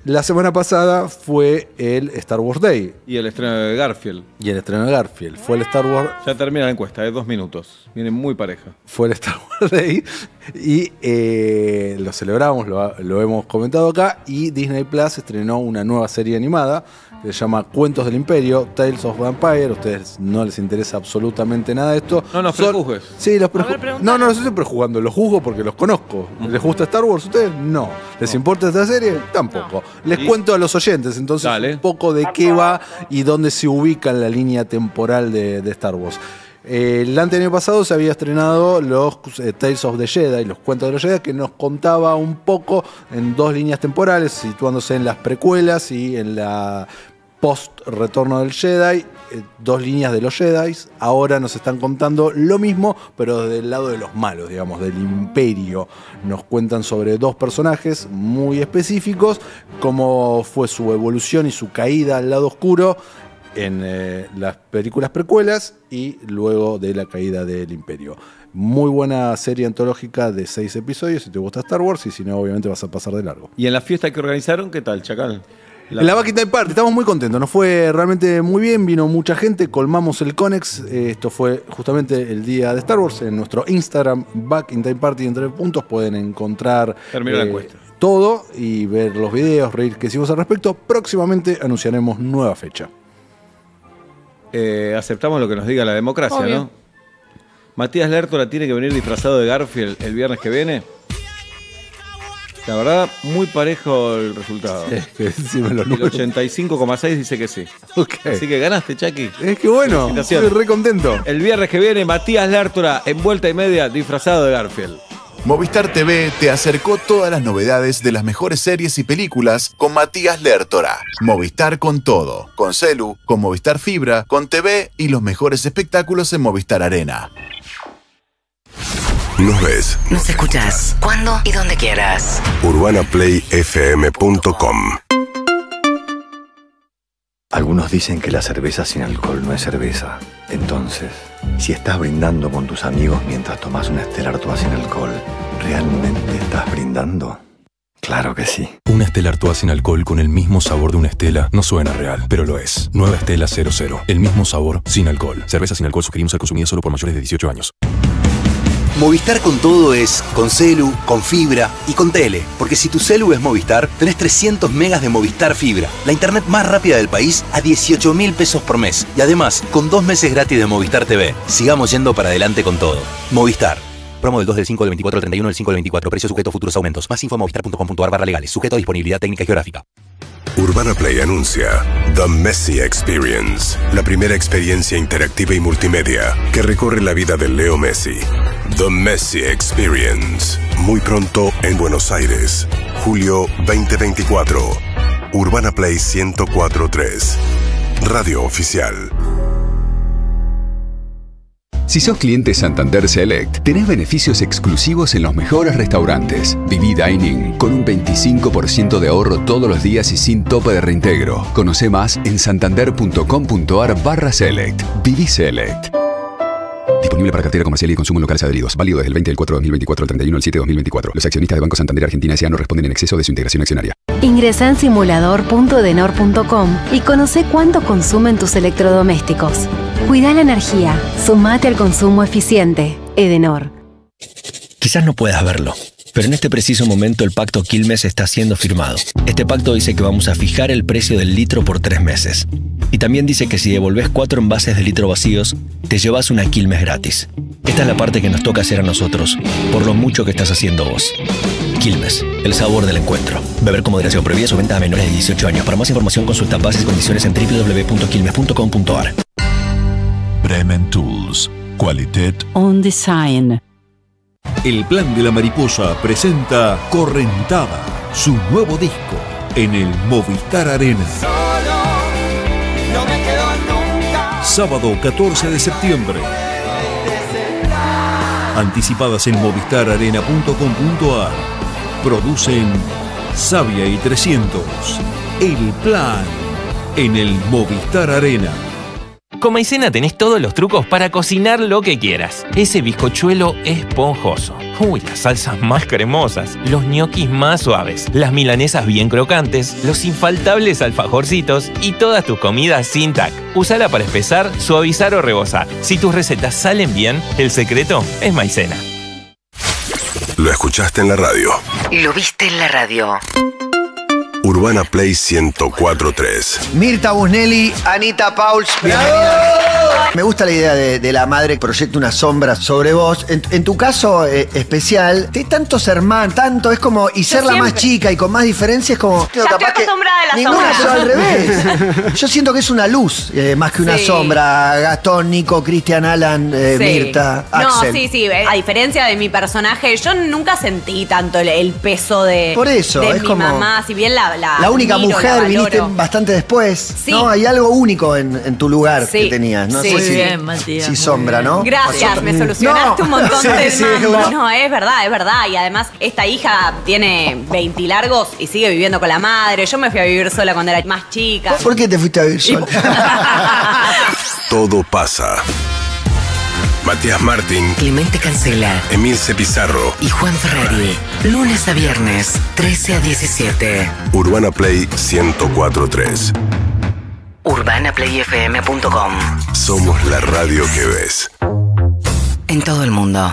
La semana pasada fue el Star Wars Day. Y el estreno de Garfield. Fue el Star Wars... Ya termina la encuesta, 2 minutos. Viene muy pareja. Fue el Star Wars Day y lo celebramos, lo hemos comentado acá. Y Disney Plus estrenó una nueva serie animada que se llama Cuentos del Imperio, Tales of Vampire. A ustedes no les interesa absolutamente nada de esto. No nos prejuzgues. Sí, los prejuzgo. No los estoy prejuzgando, los juzgo porque los conozco. ¿Les gusta Star Wars a ustedes? No. ¿Les importa esta serie? Tampoco. Les cuento a los oyentes entonces un poco de qué va y dónde se ubica en la línea temporal de Star Wars. El año pasado se había estrenado los Tales of the Jedi, los cuentos de los Jedi, que nos contaba un poco en 2 líneas temporales, situándose en las precuelas y en la post-retorno del Jedi, 2 líneas de los Jedi. Ahora nos están contando lo mismo, pero desde el lado de los malos, digamos, del Imperio. Nos cuentan sobre 2 personajes muy específicos, cómo fue su evolución y su caída al lado oscuro en las películas precuelas y luego de la caída del Imperio. Muy buena serie antológica de 6 episodios si te gusta Star Wars, y si no, obviamente vas a pasar de largo. ¿Y en la fiesta que organizaron, qué tal, Chacal? La Back in Time Party, estamos muy contentos, nos fue realmente muy bien, vino mucha gente, colmamos el Conex. Esto fue justamente el día de Star Wars. En nuestro Instagram, Back in Time Party, entre puntos, pueden encontrar la encuesta. Todo y ver los videos, reír que hicimos al respecto. Próximamente anunciaremos nueva fecha. Aceptamos lo que nos diga la democracia, obvio, ¿no? Matías Lertora tiene que venir disfrazado de Garfield el viernes que viene. La verdad, muy parejo el resultado. El 85,6 dice que sí. Okay. Así que ganaste, Chucky. Es que bueno, estoy re contento. El viernes que viene, Matías Lertora en Vuelta y Media disfrazado de Garfield. Movistar TV te acercó todas las novedades de las mejores series y películas con Matías Lertora. Movistar con todo, con celu, con Movistar Fibra, con TV y los mejores espectáculos en Movistar Arena. Nos ves. Nos escuchás cuando y donde quieras. UrbanaPlayFM.com. Algunos dicen que la cerveza sin alcohol no es cerveza. Entonces, si estás brindando con tus amigos mientras tomas una Stella Artois sin alcohol, ¿realmente estás brindando? Claro que sí. Una Stella Artois sin alcohol con el mismo sabor de una Stella no suena real, pero lo es. Nueva Stella 00. El mismo sabor sin alcohol. Cerveza sin alcohol sugerimos ser consumida solo por mayores de 18 años. Movistar con todo es con celu, con fibra y con tele. Porque si tu celu es Movistar, tenés 300 megas de Movistar Fibra, la internet más rápida del país, a 18.000 pesos por mes. Y además, con 2 meses gratis de Movistar TV. Sigamos yendo para adelante con todo. Movistar. Promo del 2 del 5 del 24 al 31 del 5 del 24. Precio sujeto a futuros aumentos. Más info a movistar.com.ar/legales. Sujeto a disponibilidad técnica y geográfica. Urbana Play anuncia The Messi Experience, la primera experiencia interactiva y multimedia que recorre la vida de Leo Messi. The Messi Experience, muy pronto en Buenos Aires, julio 2024. Urbana Play 104.3, radio oficial. Si sos cliente Santander Select, tenés beneficios exclusivos en los mejores restaurantes. Viví Dining, con un 25% de ahorro todos los días y sin tope de reintegro. Conoce más en santander.com.ar/select. Viví Select. Disponible para cartera comercial y consumo en locales adheridos. Válido desde el 20 del 4 de 2024 al 31 del 7 de 2024. Los accionistas de Banco Santander Argentina S.A. no responden en exceso de su integración accionaria. Ingresa en simulador.edenor.com y conoce cuánto consumen tus electrodomésticos. Cuida la energía. Sumate al consumo eficiente. Edenor. Quizás no puedas verlo, pero en este preciso momento el pacto Quilmes está siendo firmado. Este pacto dice que vamos a fijar el precio del litro por 3 meses. Y también dice que si devolvés 4 envases de litro vacíos, te llevas una Quilmes gratis. Esta es la parte que nos toca hacer a nosotros, por lo mucho que estás haciendo vos. Quilmes, el sabor del encuentro. Beber con moderación, prohibida su venta a menores de 18 años. Para más información consulta bases y condiciones en www.quilmes.com.ar. Bremen Tools. Qualitat On Design. El Plan de la Mariposa presenta Correntada, su nuevo disco, en el Movistar Arena. No me quedo nunca. Sábado 14 de septiembre. Anticipadas en movistararena.com.ar. Producen Sabia y 300. El Plan en el Movistar Arena. Con Maicena tenés todos los trucos para cocinar lo que quieras. Ese bizcochuelo esponjoso. Uy, las salsas más cremosas. Los ñoquis más suaves. Las milanesas bien crocantes. Los infaltables alfajorcitos. Y todas tus comidas sin tac. Usala para espesar, suavizar o rebozar. Si tus recetas salen bien, el secreto es Maicena. Lo escuchaste en la radio. Lo viste en la radio. Urbana Play 104.3. Mirta Busnelli, Anita Pauls, bienvenida. Me gusta la idea de la madre que proyecta una sombra sobre vos. En tu caso especial, de tantos hermanos, tanto es como, y ser la más chica y con más diferencia es como... Ya estoy acostumbrada a la ninguna, sombra. pero al revés. Yo siento que es una luz, más que una sombra. Gastón, Nico, Cristian, Alan, Mirta, Axel. No, sí. A diferencia de mi personaje, yo nunca sentí tanto el peso de, Por eso, de es mi como mamá. Si bien la única admiro, mujer, la viniste valoro. bastante después. Sí. ¿No? Hay algo único en tu lugar Sí. que tenías. No Sí. sé Muy si, bien, Matías, si muy sombra, bien. ¿no? Gracias, me solucionaste un montón Sí, de sí, mambo. uno- No, es verdad. Y además, esta hija tiene 20 largos y sigue viviendo con la madre. Yo me fui a vivir sola cuando era más chica. ¿Por qué te fuiste a vivir sola? Todo pasa. Matías Martín, Clemente Cancela Emilce Pizarro, y Juan Ferrari. Lunes a viernes, 13 a 17. Urbana Play 104.3. UrbanaPlayFM.com. Somos la radio que ves. En todo el mundo.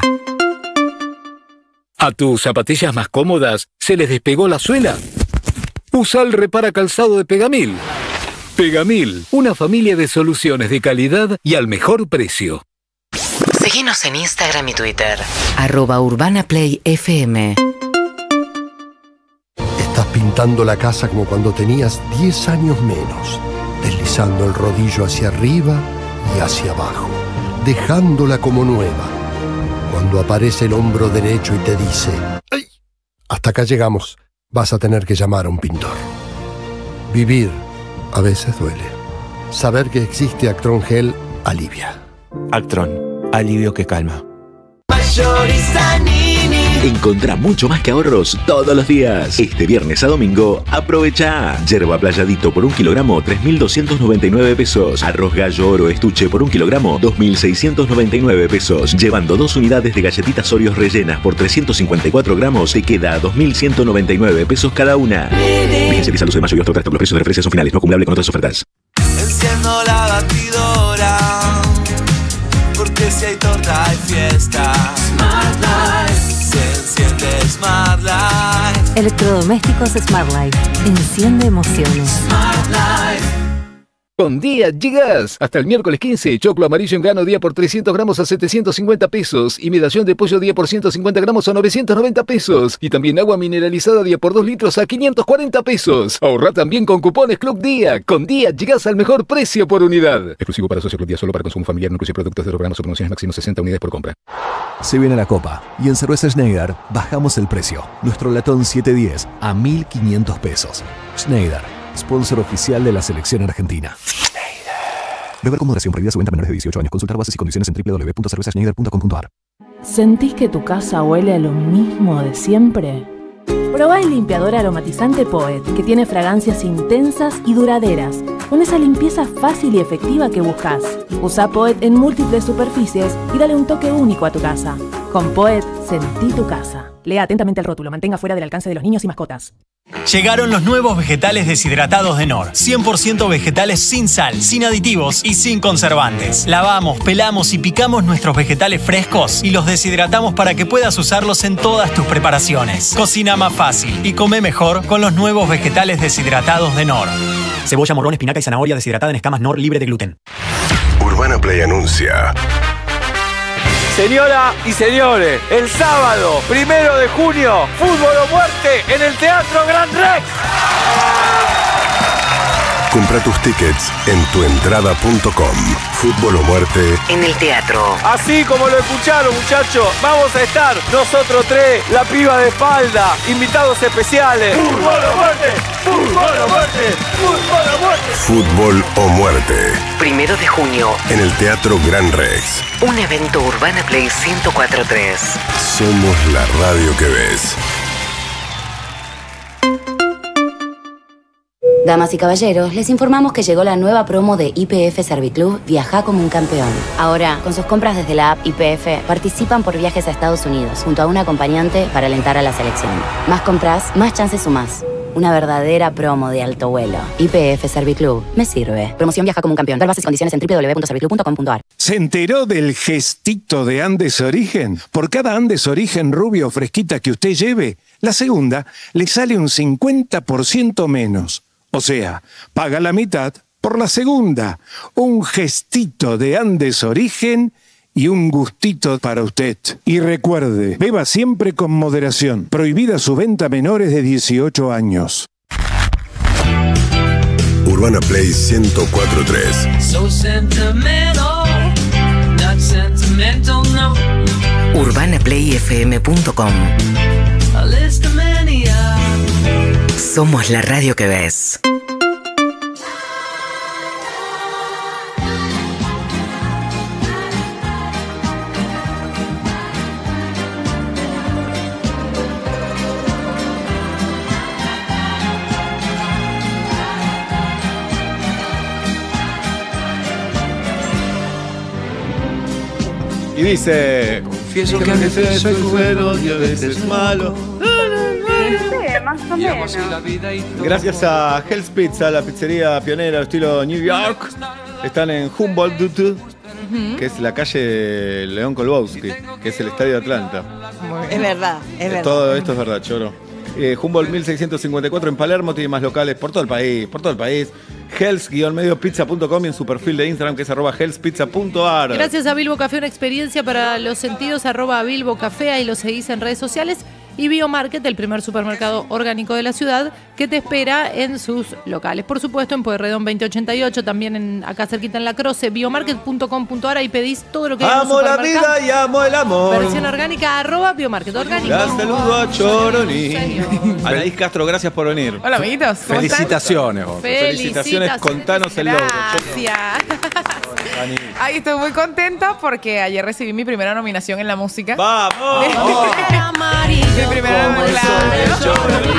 ¿A tus zapatillas más cómodas se les despegó la suela? Usa el Repara Calzado de Pegamil. Pegamil, una familia de soluciones de calidad y al mejor precio. Seguinos en Instagram y Twitter. @UrbanaPlayFM. Estás pintando la casa como cuando tenías 10 años menos, deslizando el rodillo hacia arriba y hacia abajo, dejándola como nueva. Cuando aparece el hombro derecho y te dice, ¡ay! Hasta acá llegamos, vas a tener que llamar a un pintor. Vivir a veces duele. Saber que existe Actron Gel alivia. Actron, alivio que calma. Mayorista Nini. Encontrá mucho más que ahorros todos los días. Este viernes a domingo, aprovecha. Yerba Playadito por 1 kilogramo, 3.299 pesos. Arroz Gallo Oro Estuche por 1 kilogramo, 2.699 pesos. Llevando 2 unidades de galletitas Oreos rellenas por 354 gramos, te queda a 2.199 pesos cada una. Vigencia al 12 de mayo y hasta octubre. Los precios de referencia son finales, no acumulable con otras ofertas. Enciendo la batidora, porque si hay torta hay fiesta. Smart Life, se enciende Smart Life. Electrodomésticos Smart Life. Enciende emociones. Smart Life. Con Día Gigas. Hasta el miércoles 15, choclo amarillo en grano día por 300 gramos a 750 pesos. Y medallón de pollo día por 150 gramos a 990 pesos. Y también agua mineralizada día por 2 litros a 540 pesos. Ahorra también con cupones Club Día. Con Día Gigas al mejor precio por unidad. Exclusivo para socios Club Día, solo para consumo familiar, no incluye productos de programas o promociones máximo 60 unidades por compra. Se viene la copa y en Cerveza Schneider bajamos el precio. Nuestro latón 710 a 1.500 pesos. Schneider, sponsor oficial de la selección argentina. Beber con moderación, prohibida su venta a menores de 18 años. Consultar bases y condiciones en www.cervezaschneider.com.ar. ¿Sentís que tu casa huele a lo mismo de siempre? Probá el limpiador aromatizante Poet, que tiene fragancias intensas y duraderas, con esa limpieza fácil y efectiva que buscas. Usa Poet en múltiples superficies y dale un toque único a tu casa. Con Poet, sentí tu casa. Lea atentamente el rótulo, mantenga fuera del alcance de los niños y mascotas. Llegaron los nuevos vegetales deshidratados de Knorr. 100% vegetales sin sal, sin aditivos y sin conservantes. Lavamos, pelamos y picamos nuestros vegetales frescos y los deshidratamos para que puedas usarlos en todas tus preparaciones. Cocina más fácil y come mejor con los nuevos vegetales deshidratados de Knorr. Cebolla, morrón, espinaca y zanahoria deshidratada en escamas Knorr libre de gluten. Urbana Play anuncia. Señoras y señores, el sábado 1 de junio, fútbol o muerte en el Teatro Gran Rex. Compra tus tickets en tuentrada.com. Fútbol o muerte. En el teatro. Así como lo escucharon, muchachos, vamos a estar nosotros tres, la piba de espalda, invitados especiales. Fútbol o muerte, fútbol o muerte, fútbol o muerte. Fútbol o muerte. 1 de junio, En el Teatro Gran Rex. un evento Urbana Play 104.3. Somos la radio que ves. Damas y caballeros, les informamos que llegó la nueva promo de YPF Serviclub Viajá como un campeón. Ahora, con sus compras desde la app YPF, participan por viajes a Estados Unidos junto a un acompañante para alentar a la selección. Más compras, más chances sumás. Una verdadera promo de alto vuelo. YPF Serviclub. Me sirve. Promoción Viaja como un campeón. Ver bases y condiciones en www.serviclub.com.ar. ¿Se enteró del gestito de Andes Origen? Por cada Andes Origen rubio o fresquita que usted lleve, la segunda le sale un 50% menos. O sea, paga la mitad por la segunda. Un gestito de Andes Origen y un gustito para usted. Y recuerde, beba siempre con moderación. Prohibida su venta a menores de 18 años. Urbana Play 104.3. So sentimental, not sentimental, no. UrbanaPlayFM.com. A list of many, Somos la radio que ves. Y dice... Confieso que a veces soy bueno y a veces malo. Más o menos. Gracias a Hell's Pizza, la pizzería pionera estilo New York. Están en Humboldt, que es la calle León Kolbowski, que es el estadio de Atlanta. Es verdad, es verdad. Todo esto es verdad, Choro. Humboldt 1654 en Palermo, tiene más locales por todo el país. Hells-mediopizza.com y en su perfil de Instagram que es @hellspizza.ar. Gracias a Bilbo Café, una experiencia para los sentidos, @Bilbo Café, ahí lo seguís en redes sociales. Y Biomarket, el primer supermercado orgánico de la ciudad, que te espera en sus locales. Por supuesto, en Pueyrredón 2088, también acá cerquita en La Croce, biomarket.com.ar, ahí pedís todo lo que hay en el Amo la supermercado. vida y amo el amor. Versión orgánica, @Biomarket orgánico. La saludo a Choroni. Anaís Castro, gracias por venir. Hola, amiguitos. ¿Cómo Felicitaciones, vos. Felicitaciones, contanos el logro. Gracias. Ay, estoy muy contenta porque ayer recibí mi primera nominación en la música. ¡Vamos! Mi primera nominación.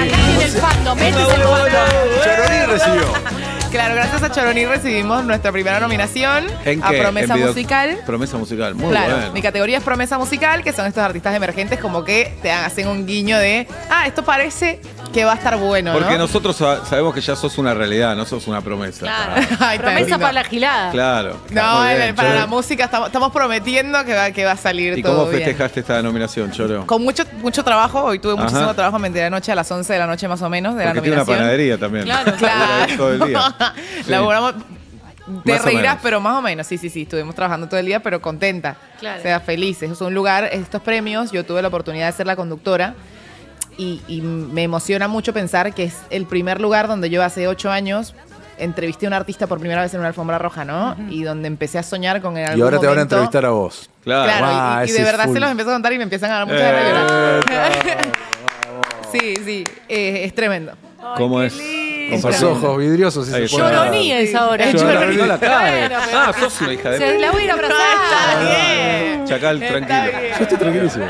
Choroni recibió. Claro, gracias a Choroni recibimos nuestra primera nominación ¿En a qué? Promesa En Musical. Promesa Musical, muy Claro, bueno. mi categoría es Promesa Musical, que son estos artistas emergentes como que te hacen un guiño de, esto parece que va a estar bueno, Porque ¿no? nosotros sabemos que ya sos una realidad, no sos una promesa. Claro. Ay, Promesa lindo. para la gilada. Claro. No, muy bien, para Choro. la música estamos prometiendo que va a salir ¿Y todo cómo bien. festejaste esta nominación, Choro? Con mucho trabajo, hoy tuve muchísimo Ajá. trabajo, me enteré anoche a las 11 de la noche más o menos de Porque la tiene una nominación. panadería también. Claro. Todo el día. Sí. Laburamos, te Más o reirás, menos. pero más o menos, sí, estuvimos trabajando todo el día, pero contenta, Claro. o sea, felices. Es un lugar, estos premios, yo tuve la oportunidad de ser la conductora y me emociona mucho pensar que es el primer lugar donde yo hace 8 años entrevisté a un artista por primera vez en una alfombra roja, ¿no? Y donde empecé a soñar con en algún Y ahora te van a momento- entrevistar a vos. Claro, y de ese es verdad full. se los empiezo a contar y me empiezan a dar muchas ganas de llorar. Sí, es tremendo. ¿Cómo es? Con sus ojos vidriosos. Ahí se está. pone- Choroní es ahora. Choroní. No la cae. Bueno, pero- Ah, sos una hija de Se la voy a ir a abrazar. Chacal, tranquilo. Yo estoy tranquilísimo.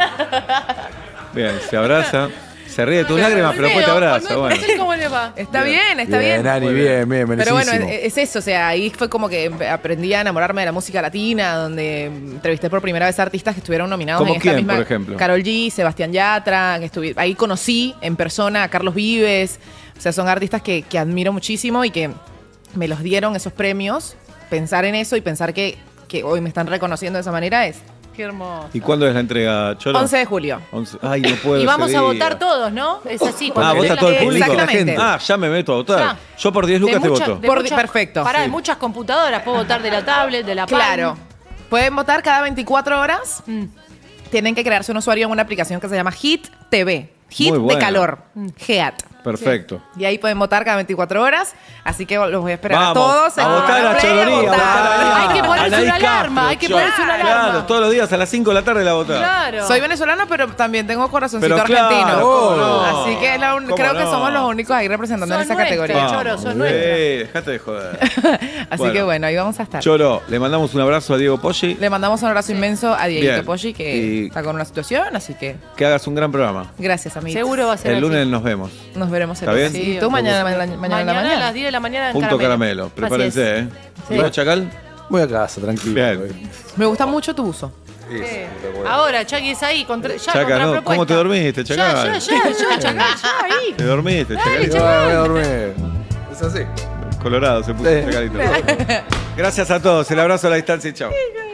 Bien, se abraza. Se ríe de tus lágrimas, pero después te abraza. Bueno. ¿Cómo le va? Está bien, está bien. Ani, bien, Pero bueno, merecidísimo. es eso, o sea, ahí fue como que aprendí a enamorarme de la música latina, donde entrevisté por primera vez a artistas que estuvieron nominados ¿Cómo en esta quién, misma. por ejemplo? Karol G, Sebastián Yatra, ahí conocí en persona a Carlos Vives, o sea, son artistas que admiro muchísimo y que me los dieron esos premios. Pensar en eso y pensar que hoy me están reconociendo de esa manera es Qué hermoso. ¿Y cuándo es la entrega, Choro? 11 de julio. 11. Ay, no puedo. Y vamos ese a día. votar todos, ¿no? Es así. Ah, vota todo el público. Exactamente. Ah, ya me meto a votar. Ya. Yo por 10 lucas te voto. Perfecto. Pará, Sí. hay muchas computadoras. Puedo votar de la tablet, de la Palm. Claro. Pueden votar cada 24 horas. Tienen que crearse un usuario en una aplicación que se llama Hit TV. Hit Muy de bueno. calor. GEAT. Perfecto. Y ahí pueden votar cada 24 horas. Así que los voy a esperar a Vamos, todos. a votar a Play, Choroní, a votar. votar Hay que ponerse Anaí una alarma, Castro, hay que Choro. ponerse una alarma. Claro, todos los días a las 5 de la tarde la votar. Claro. Soy venezolana, pero también tengo corazoncito Pero claro, argentino. ¿cómo no? Así que ¿Cómo creo que no? somos los únicos ahí representando en Son esa categoría. nuestros, Choro, son nuestros. Dejate de joder. Así que bueno, ahí vamos a estar. Choro, le mandamos un abrazo a Diego Poggi. Le mandamos un abrazo inmenso a Dieguito Bien. Poggi, que Y- está con una situación, así que Que hagas un gran programa. gracias, amigos. Seguro va a ser El así. lunes nos vemos. Nos veremos el ¿Está bien? Sí, tú mañana en la mañana. a las 10 de la mañana en Punto caramelo. Prepárense, ¿eh? Sí. ¿Y vos, Chacal? Voy a casa, tranquilo. Bien. Me gusta mucho tu uso. Ahora, Chucky es ahí. Chaca, ¿no? ¿Cómo te dormiste, Chacal? Ya, Chacal, ya ahí. ¿Te dormiste, Dale, Chacal? Voy a dormir. Es así. Colorado se puso Chacalito. Gracias a todos. El abrazo a la distancia y chao.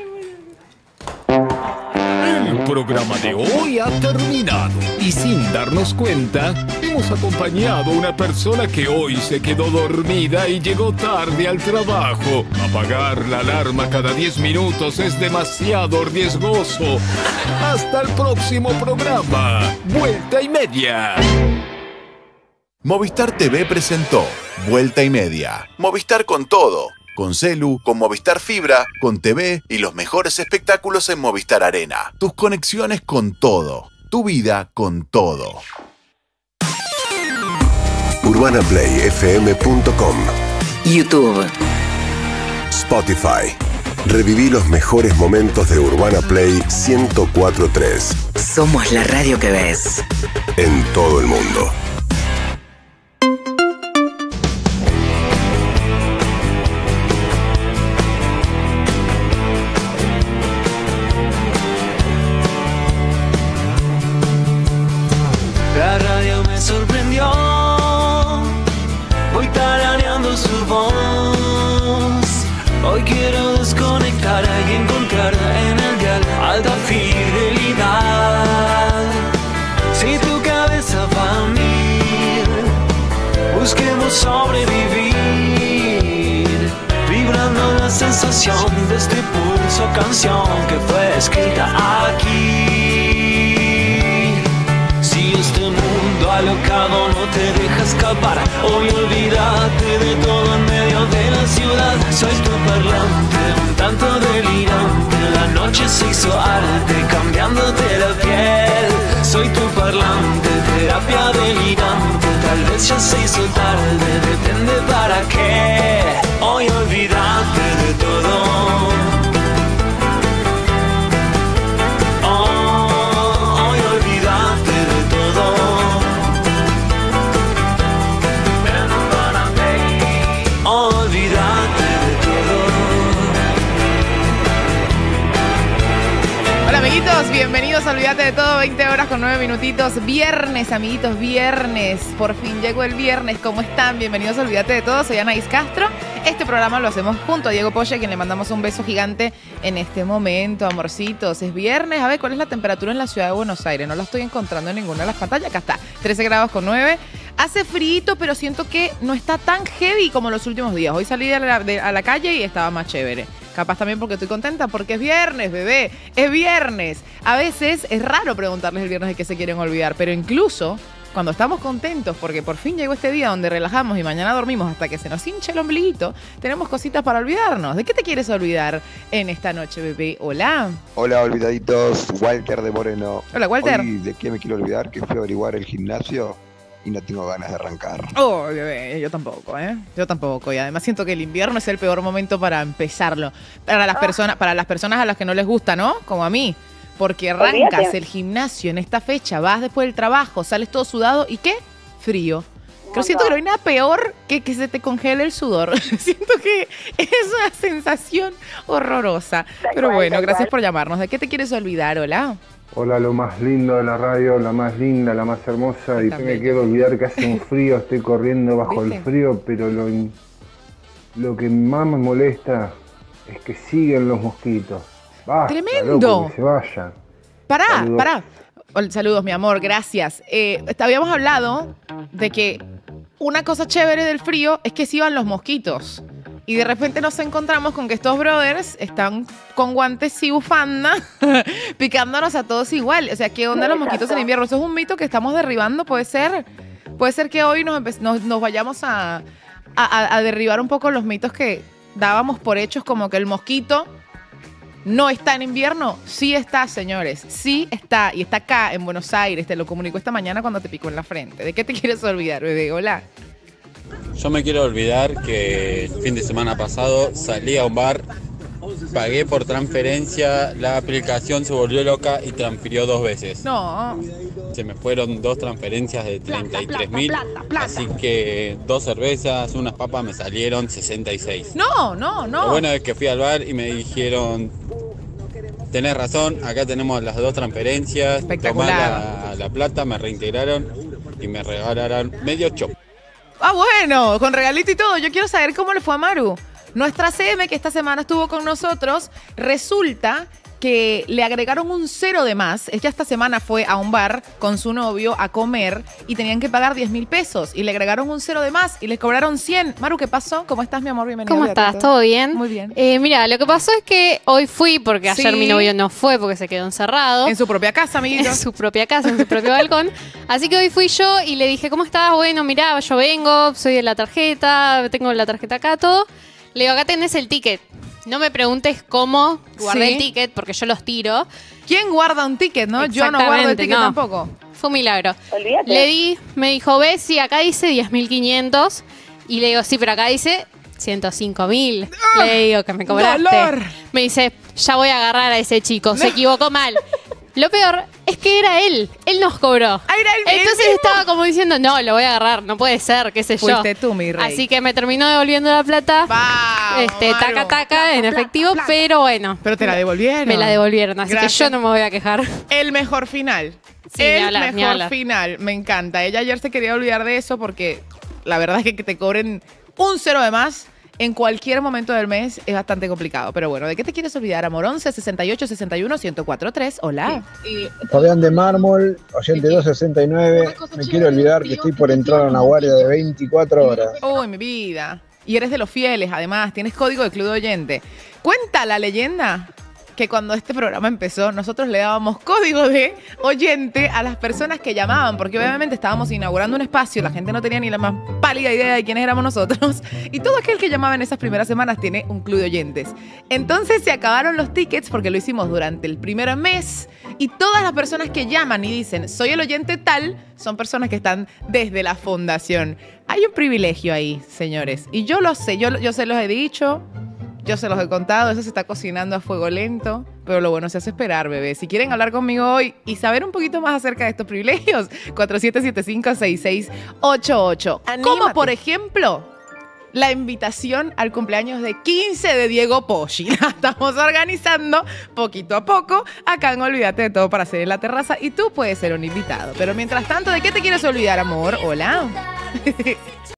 El programa de hoy ha terminado y sin darnos cuenta hemos acompañado a una persona que hoy se quedó dormida y llegó tarde al trabajo. Apagar la alarma cada 10 minutos es demasiado riesgoso. Hasta el próximo programa. Vuelta y media. Movistar TV presentó Vuelta y Media. Movistar con todo. Con celu, con Movistar Fibra, con TV y los mejores espectáculos en Movistar Arena. Tus conexiones con todo. Tu vida con todo. UrbanaPlayFM.com, YouTube. Spotify. Reviví los mejores momentos de Urbana Play 104.3 Somos la radio que ves. en todo el mundo. La radio me sorprendió, voy tarareando su voz. Hoy quiero desconectar y encontrar en el dial alta fidelidad. Si tu cabeza va a mil, busquemos sobrevivir, vibrando la sensación de este pulso canción que fue escrita aquí. Si este mundo alocado no te deja escapar, hoy olvídate de todo en medio de la ciudad. Soy tu parlante, un tanto delirante, la noche se hizo arte, cambiándote la piel. Soy tu parlante, terapia delirante, tal vez ya se hizo tarde, depende para qué. Hoy olvídate de todo. Amiguitos, bienvenidos a Olvídate de Todo, 20 horas con 9 minutitos. Viernes, amiguitos, viernes. Por fin llegó el viernes. ¿Cómo están? Bienvenidos a Olvídate de Todo. Soy Anaís Castro. Este programa lo hacemos junto a Diego Polle, a quien le mandamos un beso gigante en este momento, amorcitos. Es viernes. A ver, ¿cuál es la temperatura en la ciudad de Buenos Aires? No la estoy encontrando en ninguna de las pantallas. Acá está, 13 grados con 9. Hace frío, pero siento que no está tan heavy como los últimos días. Hoy salí a la calle y estaba más chévere. Capaz también porque estoy contenta, porque es viernes, bebé. Es viernes. A veces es raro preguntarles el viernes de qué se quieren olvidar, pero incluso cuando estamos contentos porque por fin llegó este día donde relajamos y mañana dormimos hasta que se nos hinche el ombliguito, tenemos cositas para olvidarnos. ¿De qué te quieres olvidar en esta noche, bebé? Hola. Hola, olvidaditos. Walter de Moreno. Hola, Walter. Hoy, ¿de qué me quiero olvidar? Que fui a averiguar el gimnasio y no tengo ganas de arrancar. Oh, bebé, yo tampoco, ¿eh? Yo tampoco. Y además siento que el invierno es el peor momento para empezarlo. Para las personas a las que no les gusta, ¿no? Como a mí. Porque arrancas Olvídate. el gimnasio en esta fecha, vas después del trabajo, sales todo sudado y ¿qué? Frío. Pero siento que no hay nada peor que se te congele el sudor. Siento que es una sensación horrorosa. Pero bueno, gracias por llamarnos. ¿De qué te quieres olvidar? Hola. Hola, lo más lindo de la radio, la más linda, la más hermosa. Y me quiero olvidar que hace un frío, estoy corriendo bajo el frío, pero lo que más me molesta es que siguen los mosquitos. Basta, ¡Tremendo! loco, que se vayan. Pará. Saludos, mi amor, gracias. Habíamos hablado de que una cosa chévere del frío es que se iban los mosquitos. Y de repente nos encontramos con que estos brothers están con guantes y bufanda picándonos a todos igual. O sea, ¿qué onda los mosquitos en invierno? Eso es un mito que estamos derribando, ¿puede ser? Puede ser que hoy nos vayamos a derribar un poco los mitos que dábamos por hechos, como que el mosquito no está en invierno. Sí está, señores, sí está. Y está acá en Buenos Aires. Te lo comunicó esta mañana cuando te picó en la frente. ¿De qué te quieres olvidar, bebé? Hola. Yo me quiero olvidar que el fin de semana pasado salí a un bar pagué por transferencia, la aplicación se volvió loca y transfirió 2 veces. No. Se me fueron 2 transferencias de 33.000, así que 2 cervezas, unas papas me salieron 66. No. Lo bueno es que fui al bar y me dijeron, tenés razón, acá tenemos las 2 transferencias, tomá la plata, me reintegraron y me regalaron medio chop. Ah, bueno, con regalito y todo. Yo quiero saber cómo le fue a Maru. Nuestra CM, que esta semana estuvo con nosotros, resulta que le agregaron un 0 de más. Ella esta semana fue a un bar con su novio a comer y tenían que pagar 10.000 pesos. Y le agregaron un 0 de más y les cobraron 100. Maru, ¿qué pasó? ¿Cómo estás, mi amor? Bienvenida. ¿Cómo estás? ¿Todo bien? Muy bien. Mira, lo que pasó es que hoy fui porque ayer Sí. mi novio no fue porque se quedó encerrado. En su propia casa, amiguito. En su propia casa, en su propio balcón. Así que hoy fui yo y le dije, ¿cómo estás? Bueno, mirá, yo vengo, soy de la tarjeta, tengo la tarjeta acá, todo. Le digo, acá tenés el ticket. No me preguntes cómo guardé Sí. el ticket, porque yo los tiro. ¿Quién guarda un ticket, no? Yo no guardo el ticket tampoco. Fue un milagro. Olvídate. Le di, me dijo, ves, sí, acá dice 10.500. Y le digo, sí, pero acá dice 105.000. Le digo que me cobraste. ¡Dolor! Me dice, ya voy a agarrar a ese chico, se equivocó mal. Lo peor es que era él. Él nos cobró. Era él Entonces mismo. estaba como diciendo, no, lo voy a agarrar, no puede ser, qué sé yo. Fuiste tú, mi rey. Así que me terminó devolviendo la plata. Maru. Taca, en efectivo, pero bueno. Pero te la devolvieron. Me la devolvieron, así Gracias. que yo no me voy a quejar. El mejor final. Sí, ni el hablar, ni mejor hablar. final. Me encanta. Ella ayer se quería olvidar de eso porque la verdad es que te cobren un 0 de más en cualquier momento del mes es bastante complicado. Pero bueno, ¿de qué te quieres olvidar, amor? 11 68 61 1043. Hola. Fabián de Mármol, oyente 269. Me quiero olvidar que estoy por entrar a una guardia de 24 horas. Uy, mi vida. Y eres de los fieles, además. Tienes código de club de oyente. Cuenta la leyenda que cuando este programa empezó, nosotros le dábamos código de oyente a las personas que llamaban, porque obviamente estábamos inaugurando un espacio, la gente no tenía ni la más pálida idea de quiénes éramos nosotros, y todo aquel que llamaba en esas primeras semanas tiene un club de oyentes. Entonces se acabaron los tickets porque lo hicimos durante el primer mes, y todas las personas que llaman y dicen, soy el oyente tal, son personas que están desde la fundación. Hay un privilegio ahí, señores, y yo lo sé, yo se los he dicho. Yo se los he contado, eso se está cocinando a fuego lento, pero lo bueno se hace esperar, bebé. Si quieren hablar conmigo hoy y saber un poquito más acerca de estos privilegios, 4775-6688. Como por ejemplo, la invitación al cumpleaños de 15 de Diego Poggi. La estamos organizando poquito a poco acá en Olvídate de Todo para hacer en la terraza y tú puedes ser un invitado. Pero mientras tanto, ¿de qué te quieres olvidar, amor? Hola.